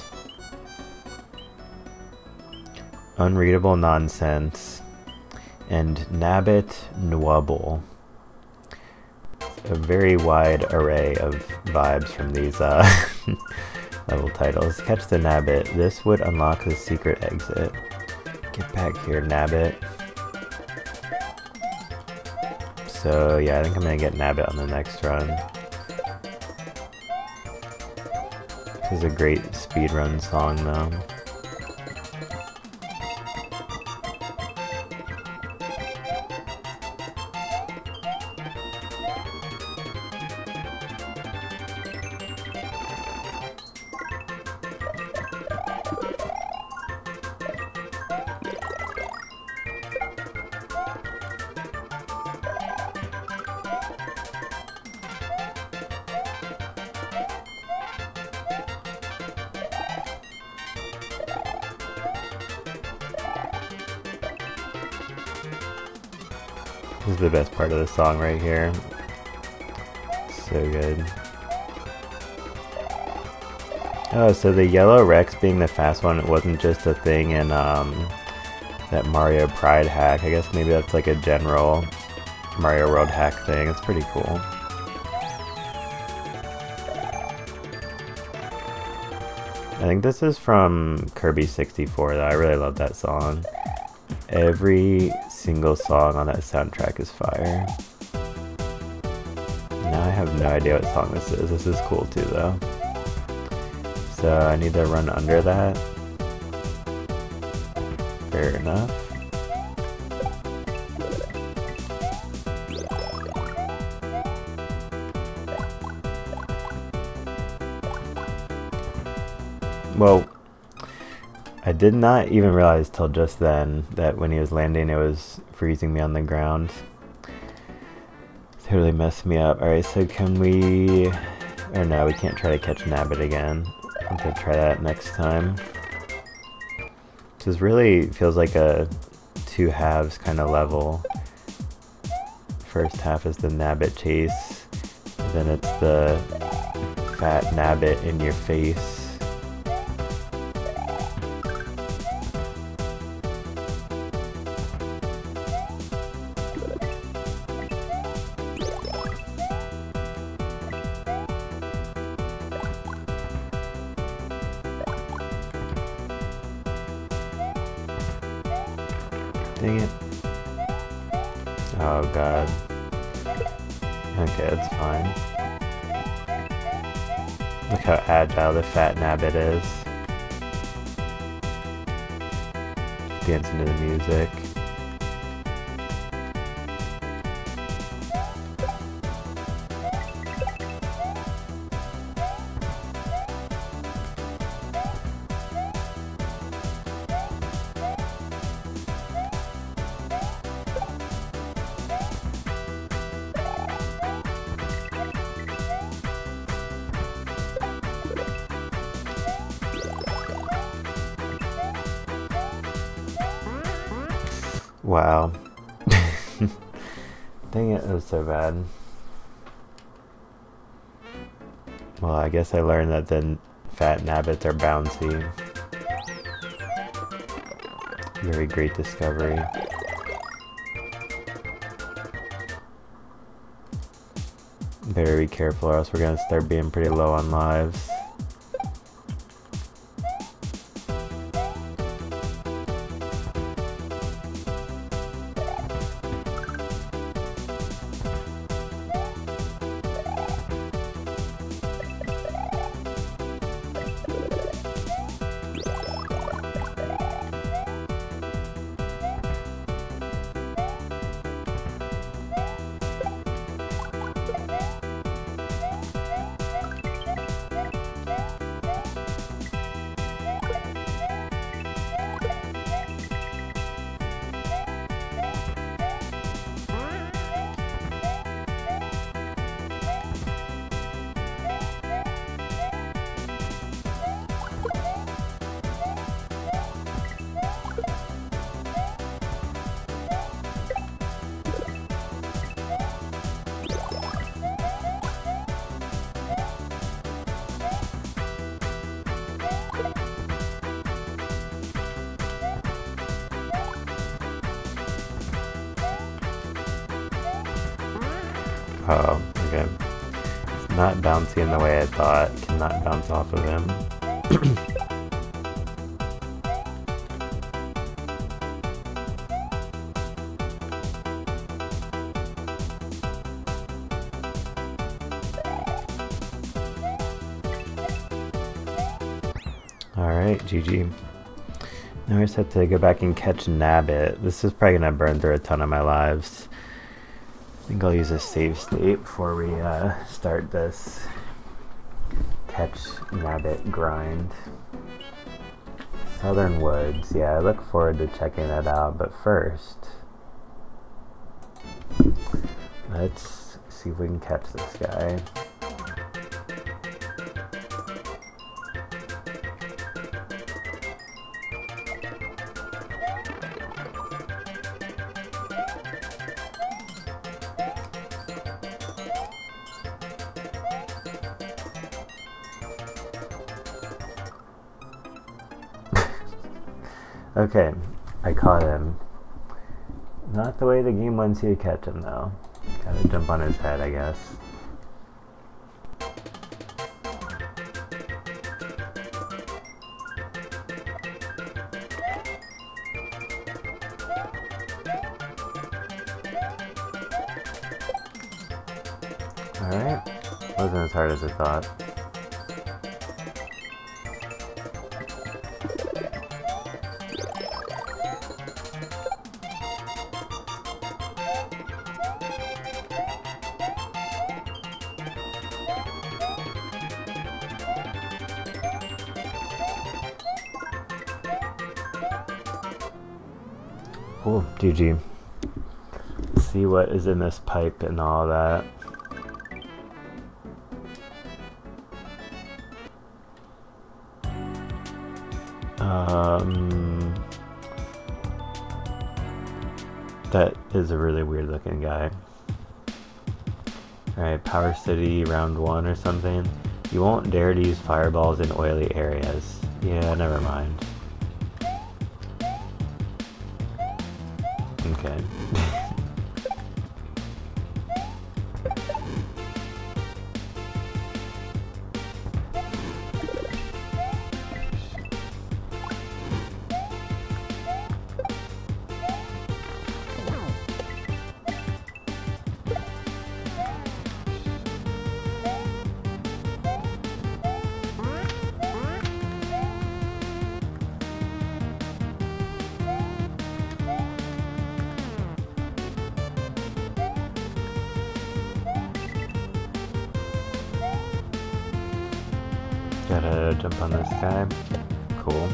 unreadable nonsense, and Nabbit Nwubble. A very wide array of vibes from these level titles. Catch the Nabbit. This would unlock the secret exit. Get back here, Nabbit. So yeah, I think I'm gonna get Nabbit on the next run. This is a great speedrun song though. This is the best part of the song right here. So good. Oh, so the yellow Rex being the fast one wasn't just a thing in that Mario Pride hack. I guess maybe that's like a general Mario World hack thing. It's pretty cool. I think this is from Kirby 64 though. I really love that song. Every single song on that soundtrack is fire. Now I have no idea what song this is. This is cool too though. So I need to run under that. Fair enough. Well, I did not even realize till just then that when he was landing it was freezing me on the ground. Totally messed me up. Alright, so can we... Or no, we can't try to catch Nabbit again. I'll have to try that next time. This really feels like a two halves kind of level. First half is the Nabbit chase, and then it's the fat Nabbit in your face. Dang it. Oh god. Okay, that's fine. Look how agile the fat Nabbit is. Dancing to the music. Wow. Dang it, that was so bad. Well, I guess I learned that the fat Nabbits are bouncy. Very great discovery. Better be careful or else we're gonna start being pretty low on lives. Oh, okay. It's not bouncy in the way I thought. Cannot bounce off of him. Alright, GG. Now I just have to go back and catch Nabbit. This is probably going to burn through a ton of my lives. I think I'll use a save state before we start this catch Nabbit grind. Southern Woods, yeah, I look forward to checking that out, but first, let's see if we can catch this guy. Okay, I caught him. Not the way the game wants you to catch him, though. Gotta jump on his head, I guess. Alright. Wasn't as hard as I thought. Oh, GG. See what is in this pipe and all that. That is a really weird looking guy. Alright, Power City round 1 or something. You won't dare to use fireballs in oily areas. Yeah, never mind. Okay. Gotta jump on this guy. Cool.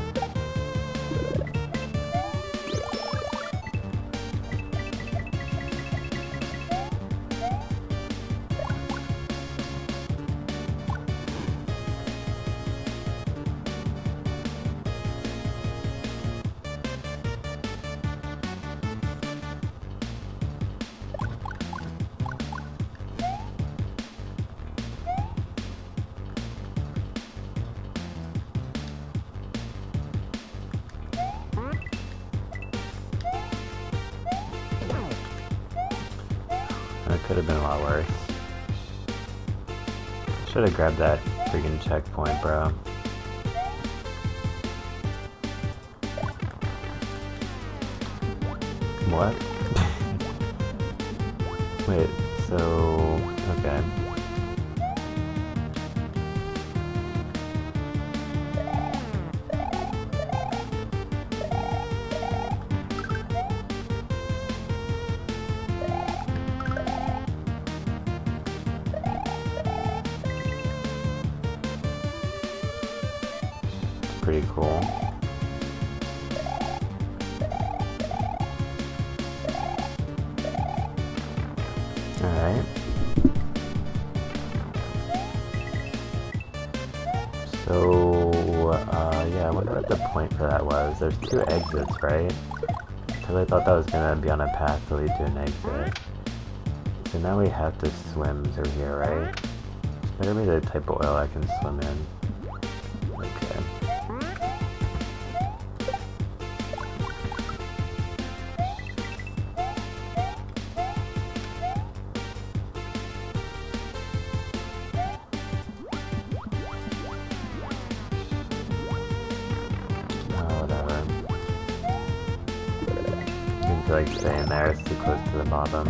That could have been a lot worse. Should have grabbed that freaking checkpoint, bro. What? Wait, so... okay. Pretty cool. Alright. So, yeah, I wonder what the point for that was. There's 2 exits, right? Because I thought that was going to be on a path to lead to an exit. So now we have to swim through here, right? This better be the type of oil I can swim in. Okay. Like staying there, it's too close to the bottom.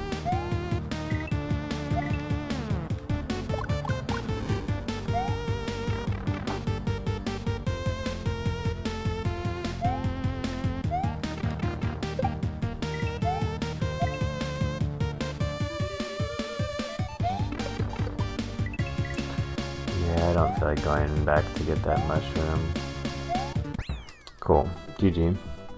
Yeah, I don't feel like going back to get that mushroom. Cool. GG.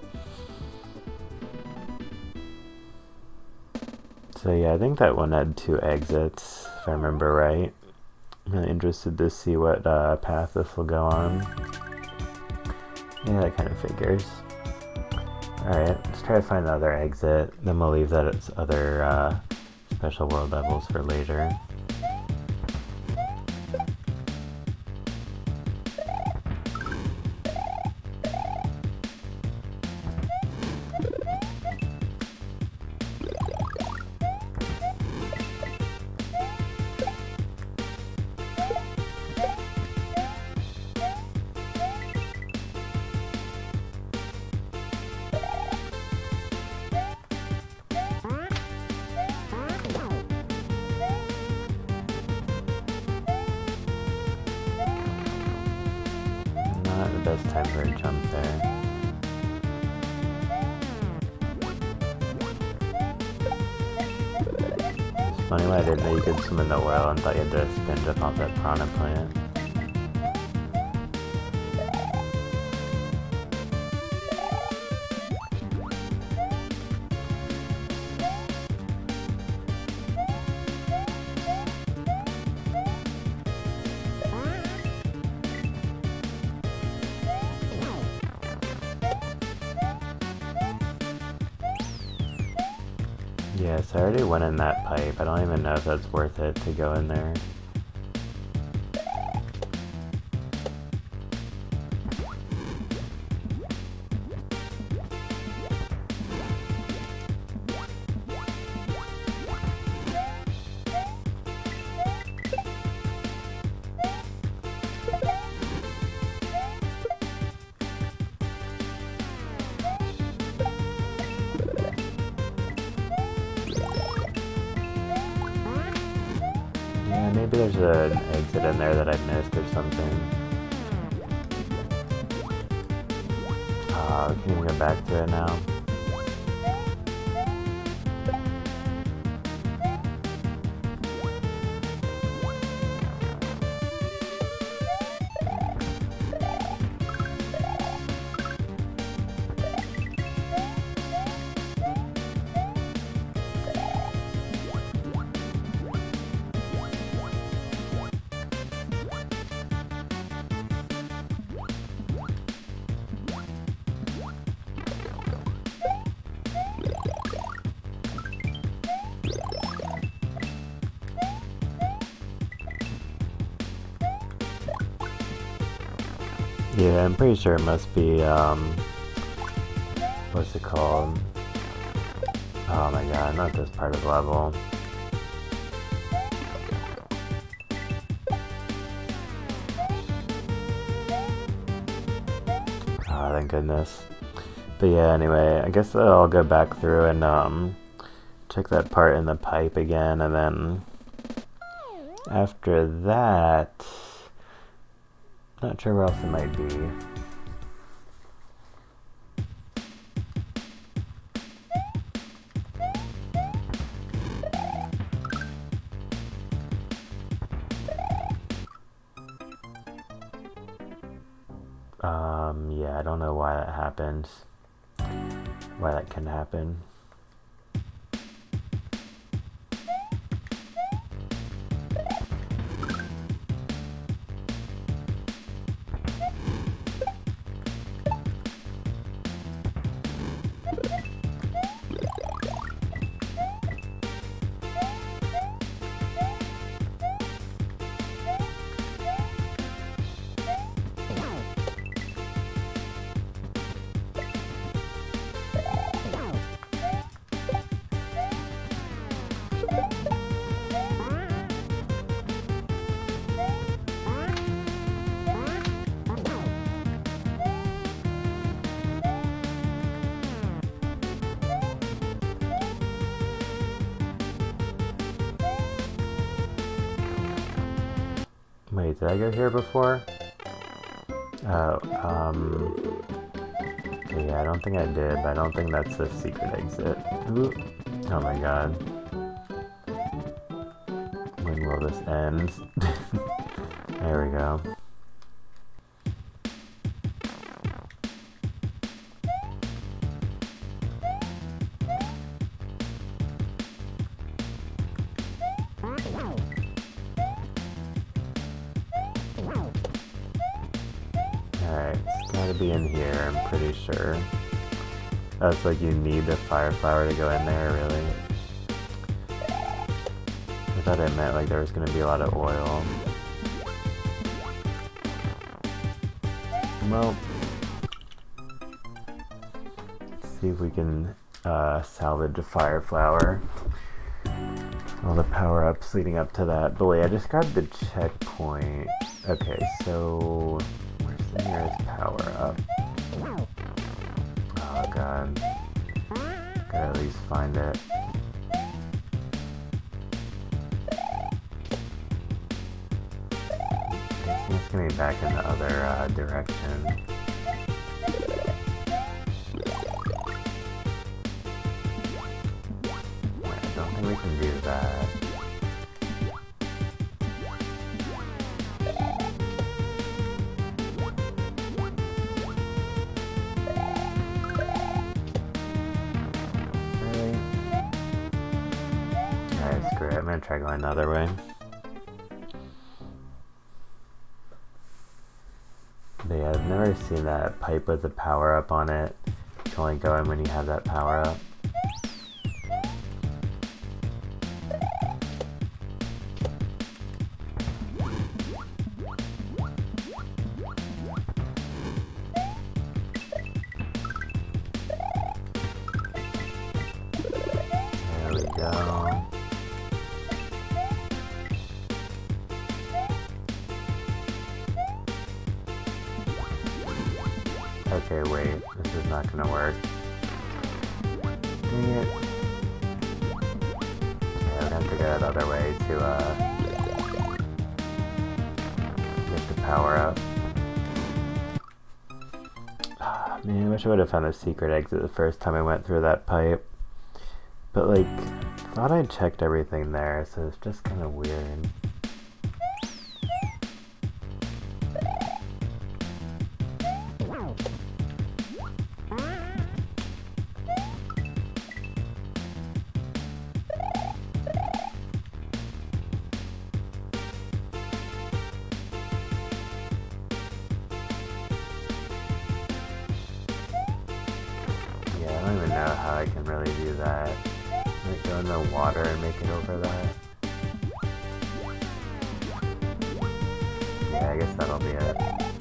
So yeah, I think that one had 2 exits, if I remember right. I'm really interested to see what path this will go on. Yeah, that kind of figures. Alright, let's try to find the other exit, then we'll leave that as other special world levels for later. Not the best time for a jump there. It's funny why I didn't know you could swim in the oil and thought you had to spin jump off that piranha plant. Yes, I already went in that pipe. I don't even know if that's worth it to go in there. Maybe there's an exit in there that I missed or something. Can we go back to it now? Yeah, I'm pretty sure it must be, what's it called? Oh my god, not this part of the level. Oh, thank goodness. But yeah, anyway, I guess I'll go back through and, check that part in the pipe again, and then after that, not sure where else it might be. Yeah, I don't know why that happens. Why that can happen. Wait, did I go here before? Oh, okay, yeah, I don't think I did, but I don't think that's a secret exit. Ooh. Oh my god. When will this end? There we go. Alright, it's gotta be in here, I'm pretty sure. That's like you need the fire flower to go in there, really. I thought it meant like there was gonna be a lot of oil. Well, let's see if we can salvage a fire flower. All the power-ups leading up to that. But wait, I just grabbed the checkpoint. Okay, so where's the nearest power-up? Oh god. Gotta at least find it. Guessing it's just gonna be back in the other direction. Wait, I don't think we can do that. Really? Alright, screw it. I'm gonna try going the other way. But yeah, I've never seen that pipe with the power up on it. You can only go in when you have that power up. There we go. Okay, wait, this is not gonna work. Dang it. Okay, I'm gonna have to go the other way to, get the power up. Man, I wish I would have found a secret exit the first time I went through that pipe. But, like, thought I checked everything there, so it's just kind of weird. I don't even know how I can really do that. Like go in the water and make it over that. Yeah, I guess that'll be it.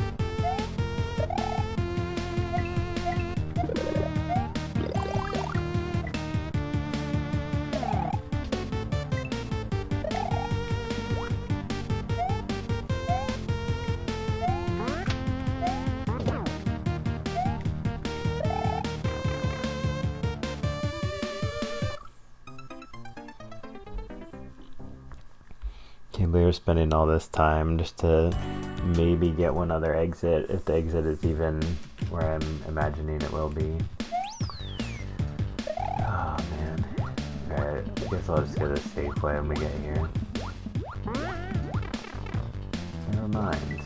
Can't believe we're spending all this time just to maybe get one other exit, if the exit is even where I'm imagining it will be. Oh man. Alright, I guess I'll just get a safe way when we get here. Never mind.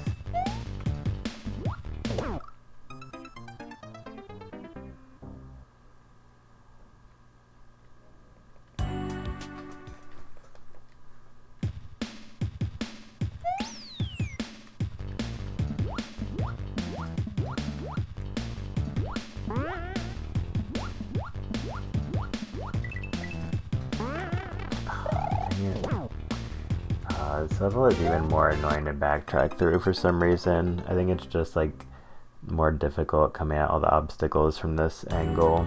This level is even more annoying to backtrack through for some reason. I think it's just like more difficult coming at all the obstacles from this angle.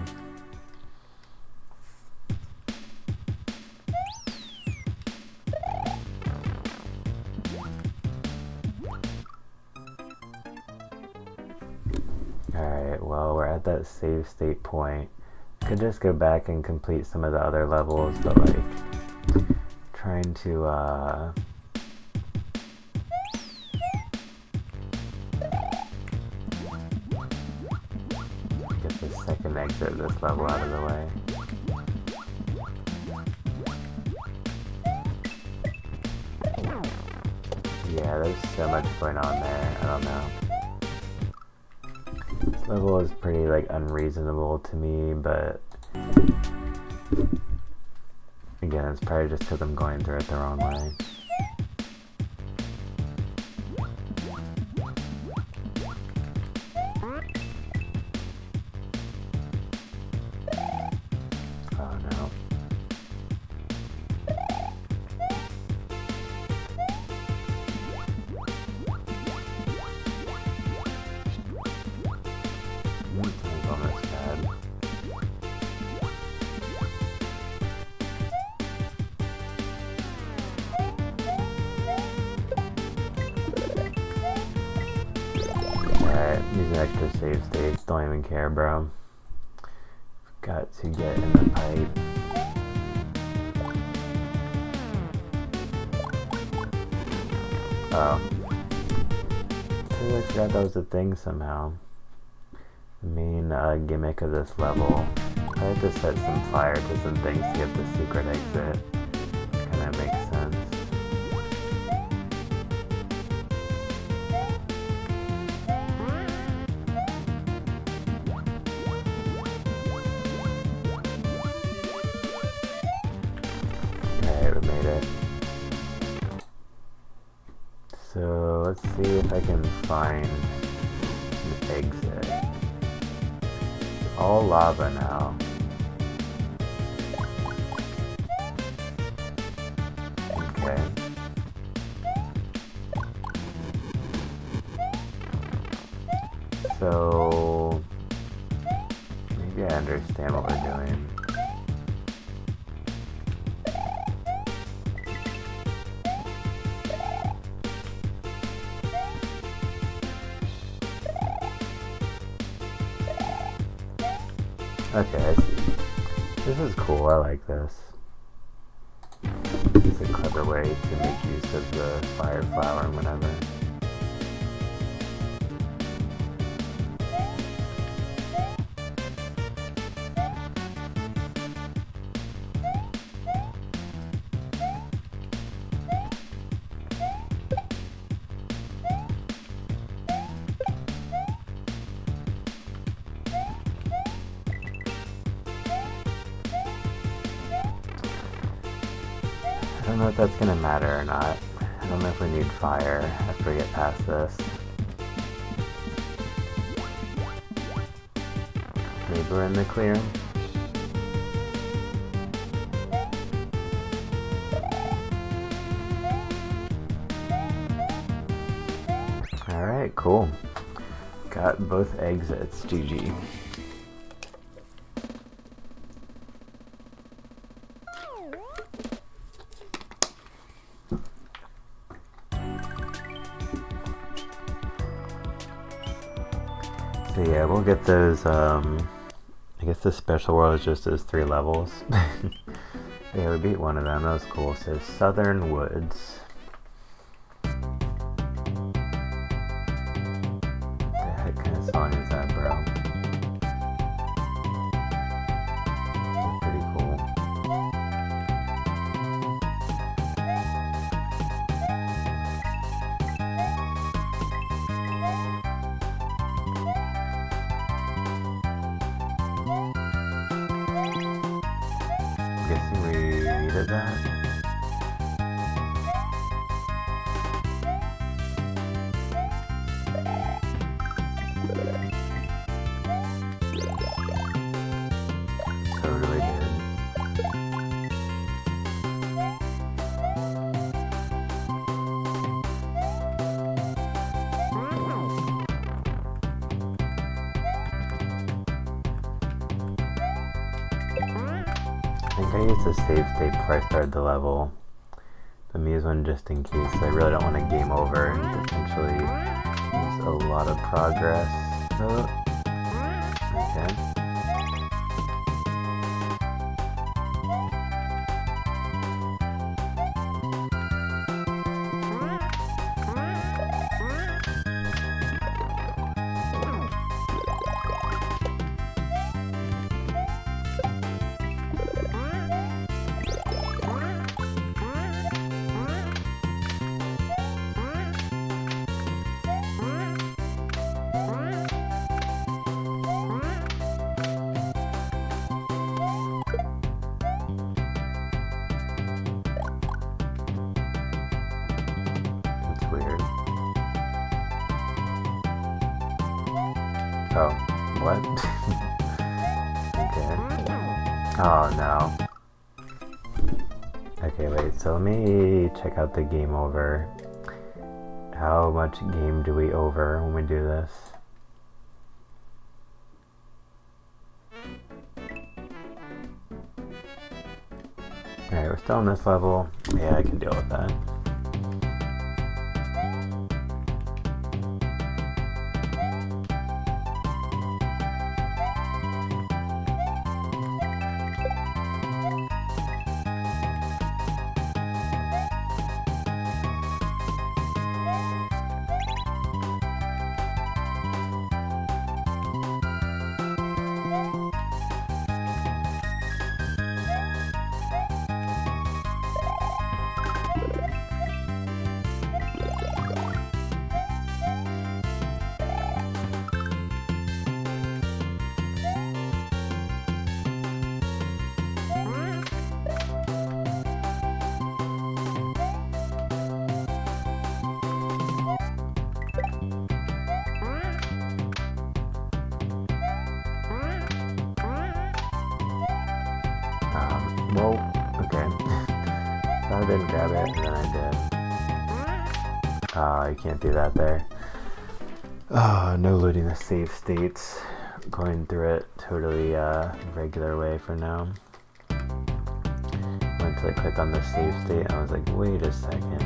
Alright, well we're at that save state point. Could just go back and complete some of the other levels, but like trying to get the second exit of this level out of the way. Yeah, there's so much going on there, I don't know. This level is pretty like unreasonable to me, but again, it's probably just because I'm going through it the wrong way. Oh no. It's almost bad. Use an extra save states, don't even care, bro. Got to get in the pipe. Oh. I forgot that was a thing somehow. The main gimmick of this level. I had to set some fire to some things to get the secret exit. Kinda makes sense. Alright, we made it. So let's see if I can find an exit. All lava now. Okay. So maybe I understand what we're doing. Okay, I see. This is cool, I like this. It's a clever way to make use of the fire flower and whatever. I don't know if that's gonna matter or not. I don't know if we need fire after we get past this. Maybe we're in the clear. Alright, cool. Got both exits, GG. So yeah, we'll get those, I guess the special world is just those 3 levels. Yeah, we beat one of them, that was cool. So Southern Woods. What the heck kind of song is that, bro? That's pretty cool. Guessing we needed that. Totally did. I think I used a save state before I started the level. The Muse one just in case. I really don't want to game over and potentially lose a lot of progress. Okay. Weird. Oh, what? Okay. Oh no. Okay, wait, so let me check out the game over. How much game do we over when we do this? Alright, we're still on this level. Yeah, I can deal with that. I didn't grab it, and then I did. You can't do that there. No looting the save states. Going through it totally regular way for now. Went to click on the save state, and I was like, wait a second.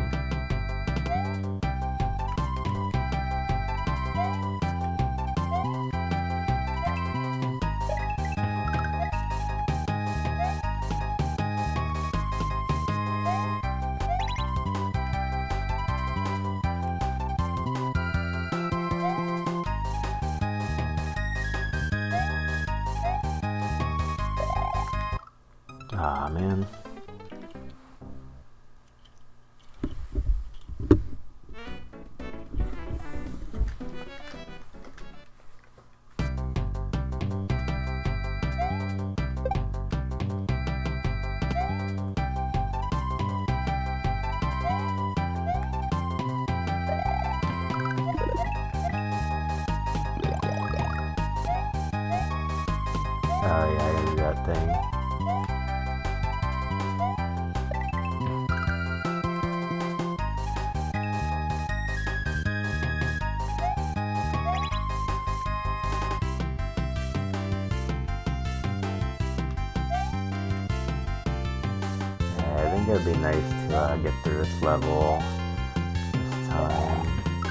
Ah, man. Oh yeah, I gotta do that thing. Yeah, I think it'd be nice to get through this level this time.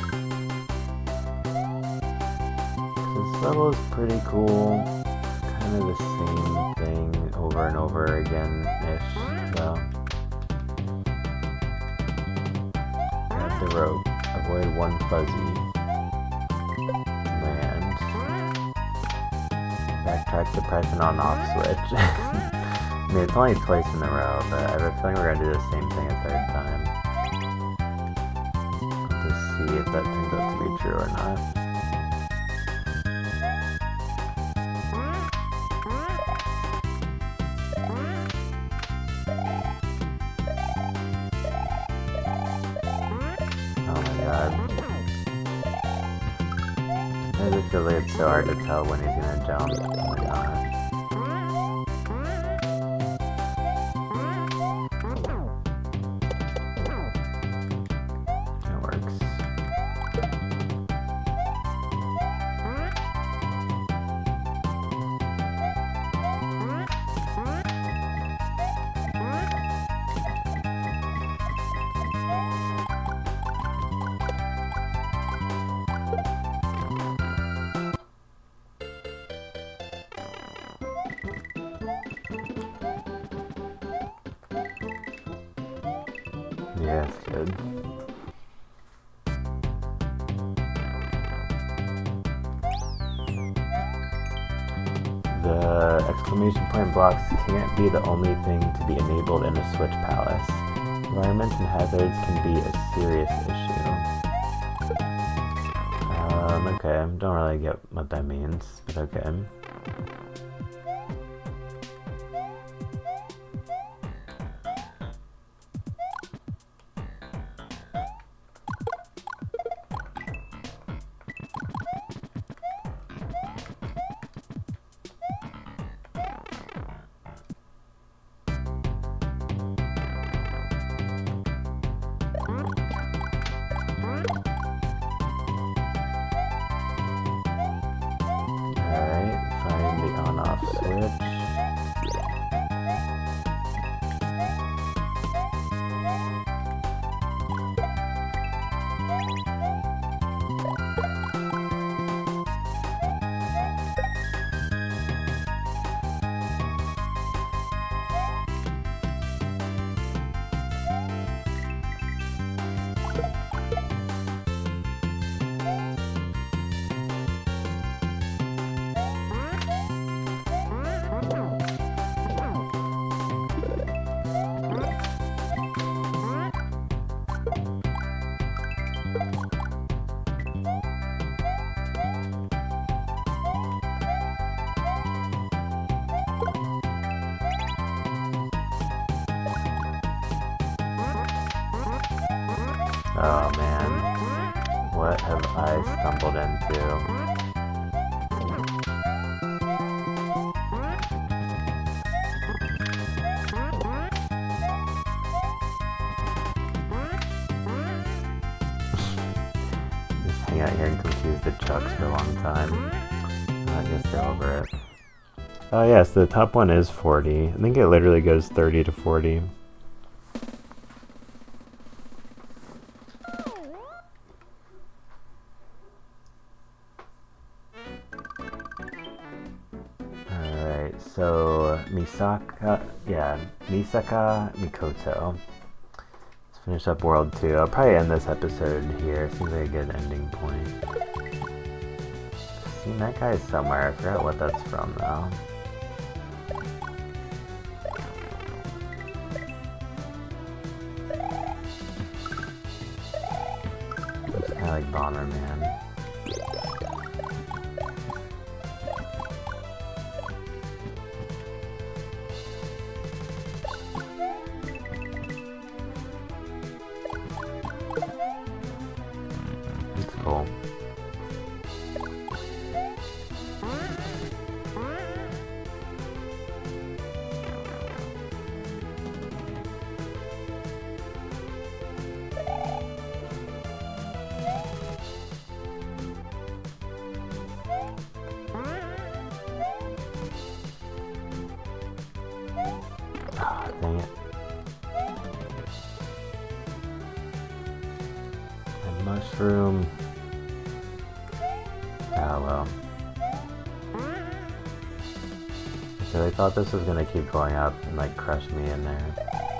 This level is pretty cool. Kind of the same thing over and over again-ish, so. Grab the rope, avoid one fuzzy, land, backtrack to press an on-off switch. I mean, it's only twice in a row, but I have a feeling we're gonna do the same thing a third time. I'll just see if that turns out to be true or not. I just feel like it's so hard to tell when he's gonna jump and when not. It works. Yeah, it's good. The exclamation point blocks can't be the only thing to be enabled in a Switch Palace. Environments and hazards can be a serious issue. Okay, I don't really get what that means, but okay. Switch. Oh man, what have I stumbled into? hang out here and confuse the Chucks for a long time. I guess they're over it. Oh yes, the top one is 40. I think it literally goes 30 to 40. Alright, so Misaka Mikoto. Let's finish up World 2. I'll probably end this episode here. Seems like a good ending point. See, that guy's somewhere. I forgot what that's from though. Looks kinda like Bomberman. It's cool. Ah, dang it. A mushroom. Ah, well. So I thought this was gonna keep going up and like crush me in there.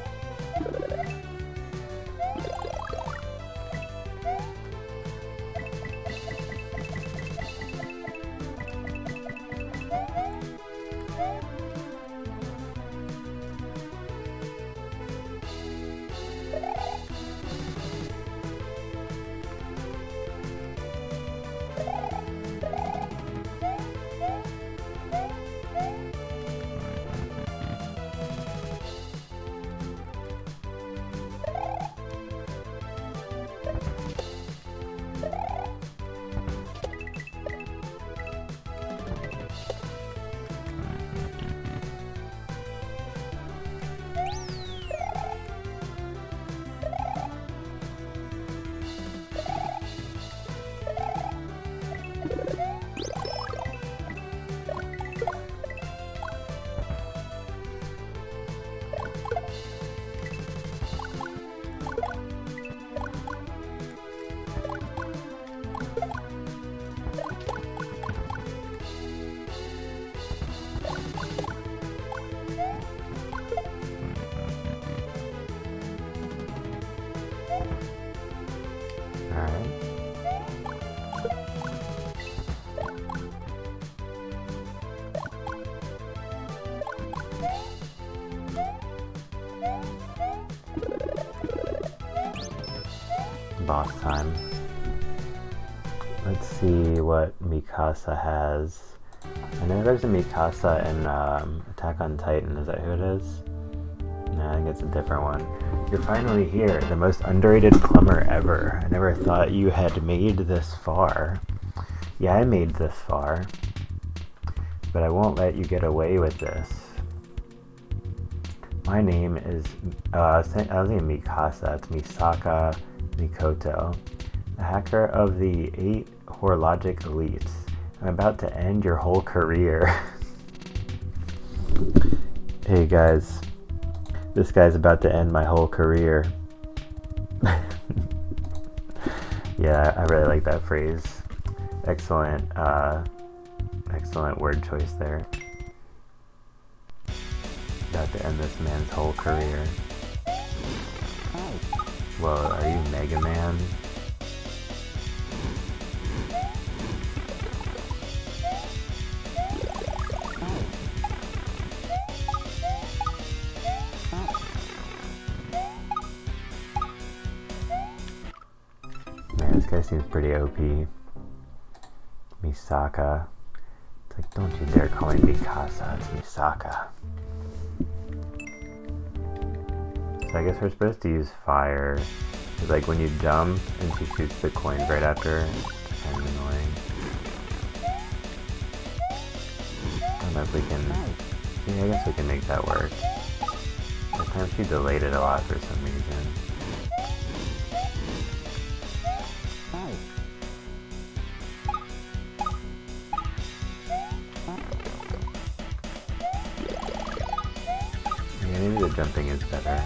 Alright. Boss time. Let's see what Mikasa has. I know there's a Mikasa in Attack on Titan. Is that who it is? No, I think it's a different one. You're finally here, the most underrated plumber ever. I never thought you had made this far. Yeah, I made this far. But I won't let you get away with this. My name is, I was thinking Mikasa, it's Misaka Mikoto, a hacker of the 8 horologic elites. I'm about to end your whole career. Hey guys, this guy's about to end my whole career. Yeah, I really like that phrase. Excellent, excellent word choice there. About to end this man's whole career. Whoa, are you Mega Man? Man, this guy seems pretty OP. Misaka. It's like, don't you dare call me Mikasa, it's Misaka. So I guess we're supposed to use fire. It's like when you jump and she shoots the coins right after. It's kind of annoying. I don't know if we can... Yeah, I guess we can make that work. That time she delayed it a lot for some reason. maybe the jumping is better.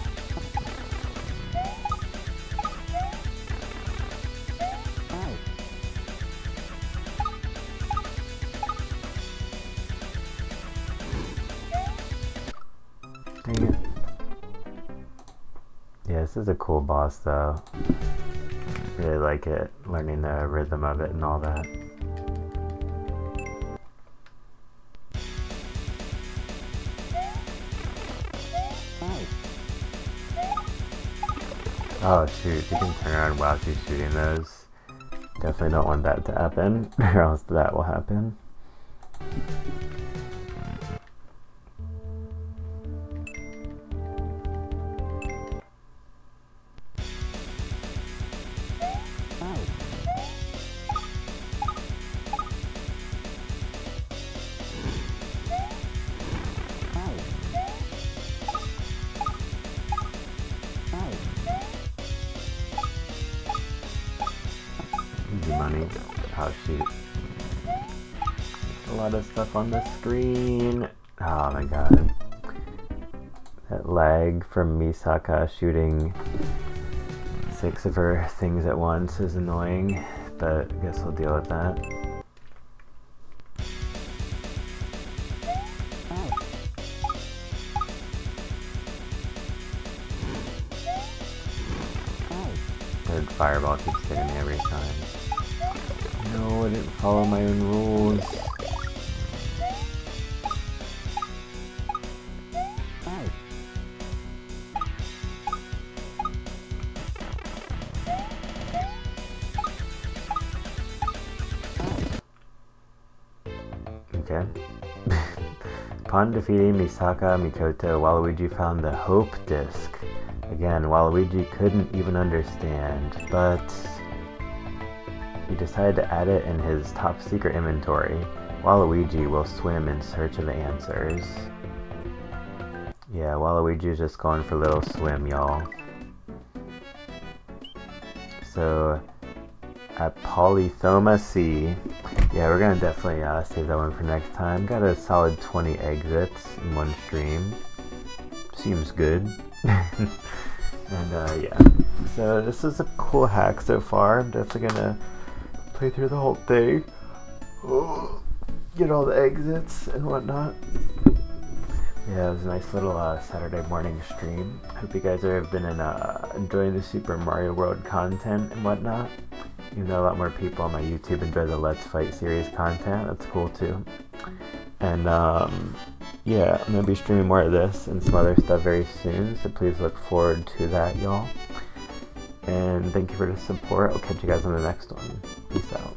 Dang it. Yeah, this is a cool boss though. Really like it, learning the rhythm of it and all that. Oh shoot, you can turn around while she's shooting those. Definitely don't want that to happen, or else that will happen. Easy money. Oh shoot. A lot of stuff on the screen. Oh my god. That lag from Misaka shooting 6 of her things at once is annoying, but I guess we'll deal with that. Third fireball keeps hitting me every time. No, I didn't follow my own rules. Okay. Upon defeating Misaka Mikoto, Waluigi found the Hope Disc. Again, Waluigi couldn't even understand, but he decided to add it in his top secret inventory. Waluigi will swim in search of answers. Yeah, Waluigi's just going for a little swim, y'all. So, at Polythoma Sea, yeah, we're gonna definitely save that one for next time. Got a solid 20 exits in one stream. Seems good. And yeah, so this is a cool hack so far. I'm definitely gonna play through the whole thing. Oh, get all the exits and whatnot. Yeah, it was a nice little Saturday morning stream. Hope you guys have been enjoying the Super Mario World content and whatnot. Even though a lot more people on my YouTube enjoy the Let's Fight series content, that's cool too. And yeah, I'm going to be streaming more of this and some other stuff very soon, so please look forward to that, y'all. And thank you for the support. I'll catch you guys on the next one. Peace out.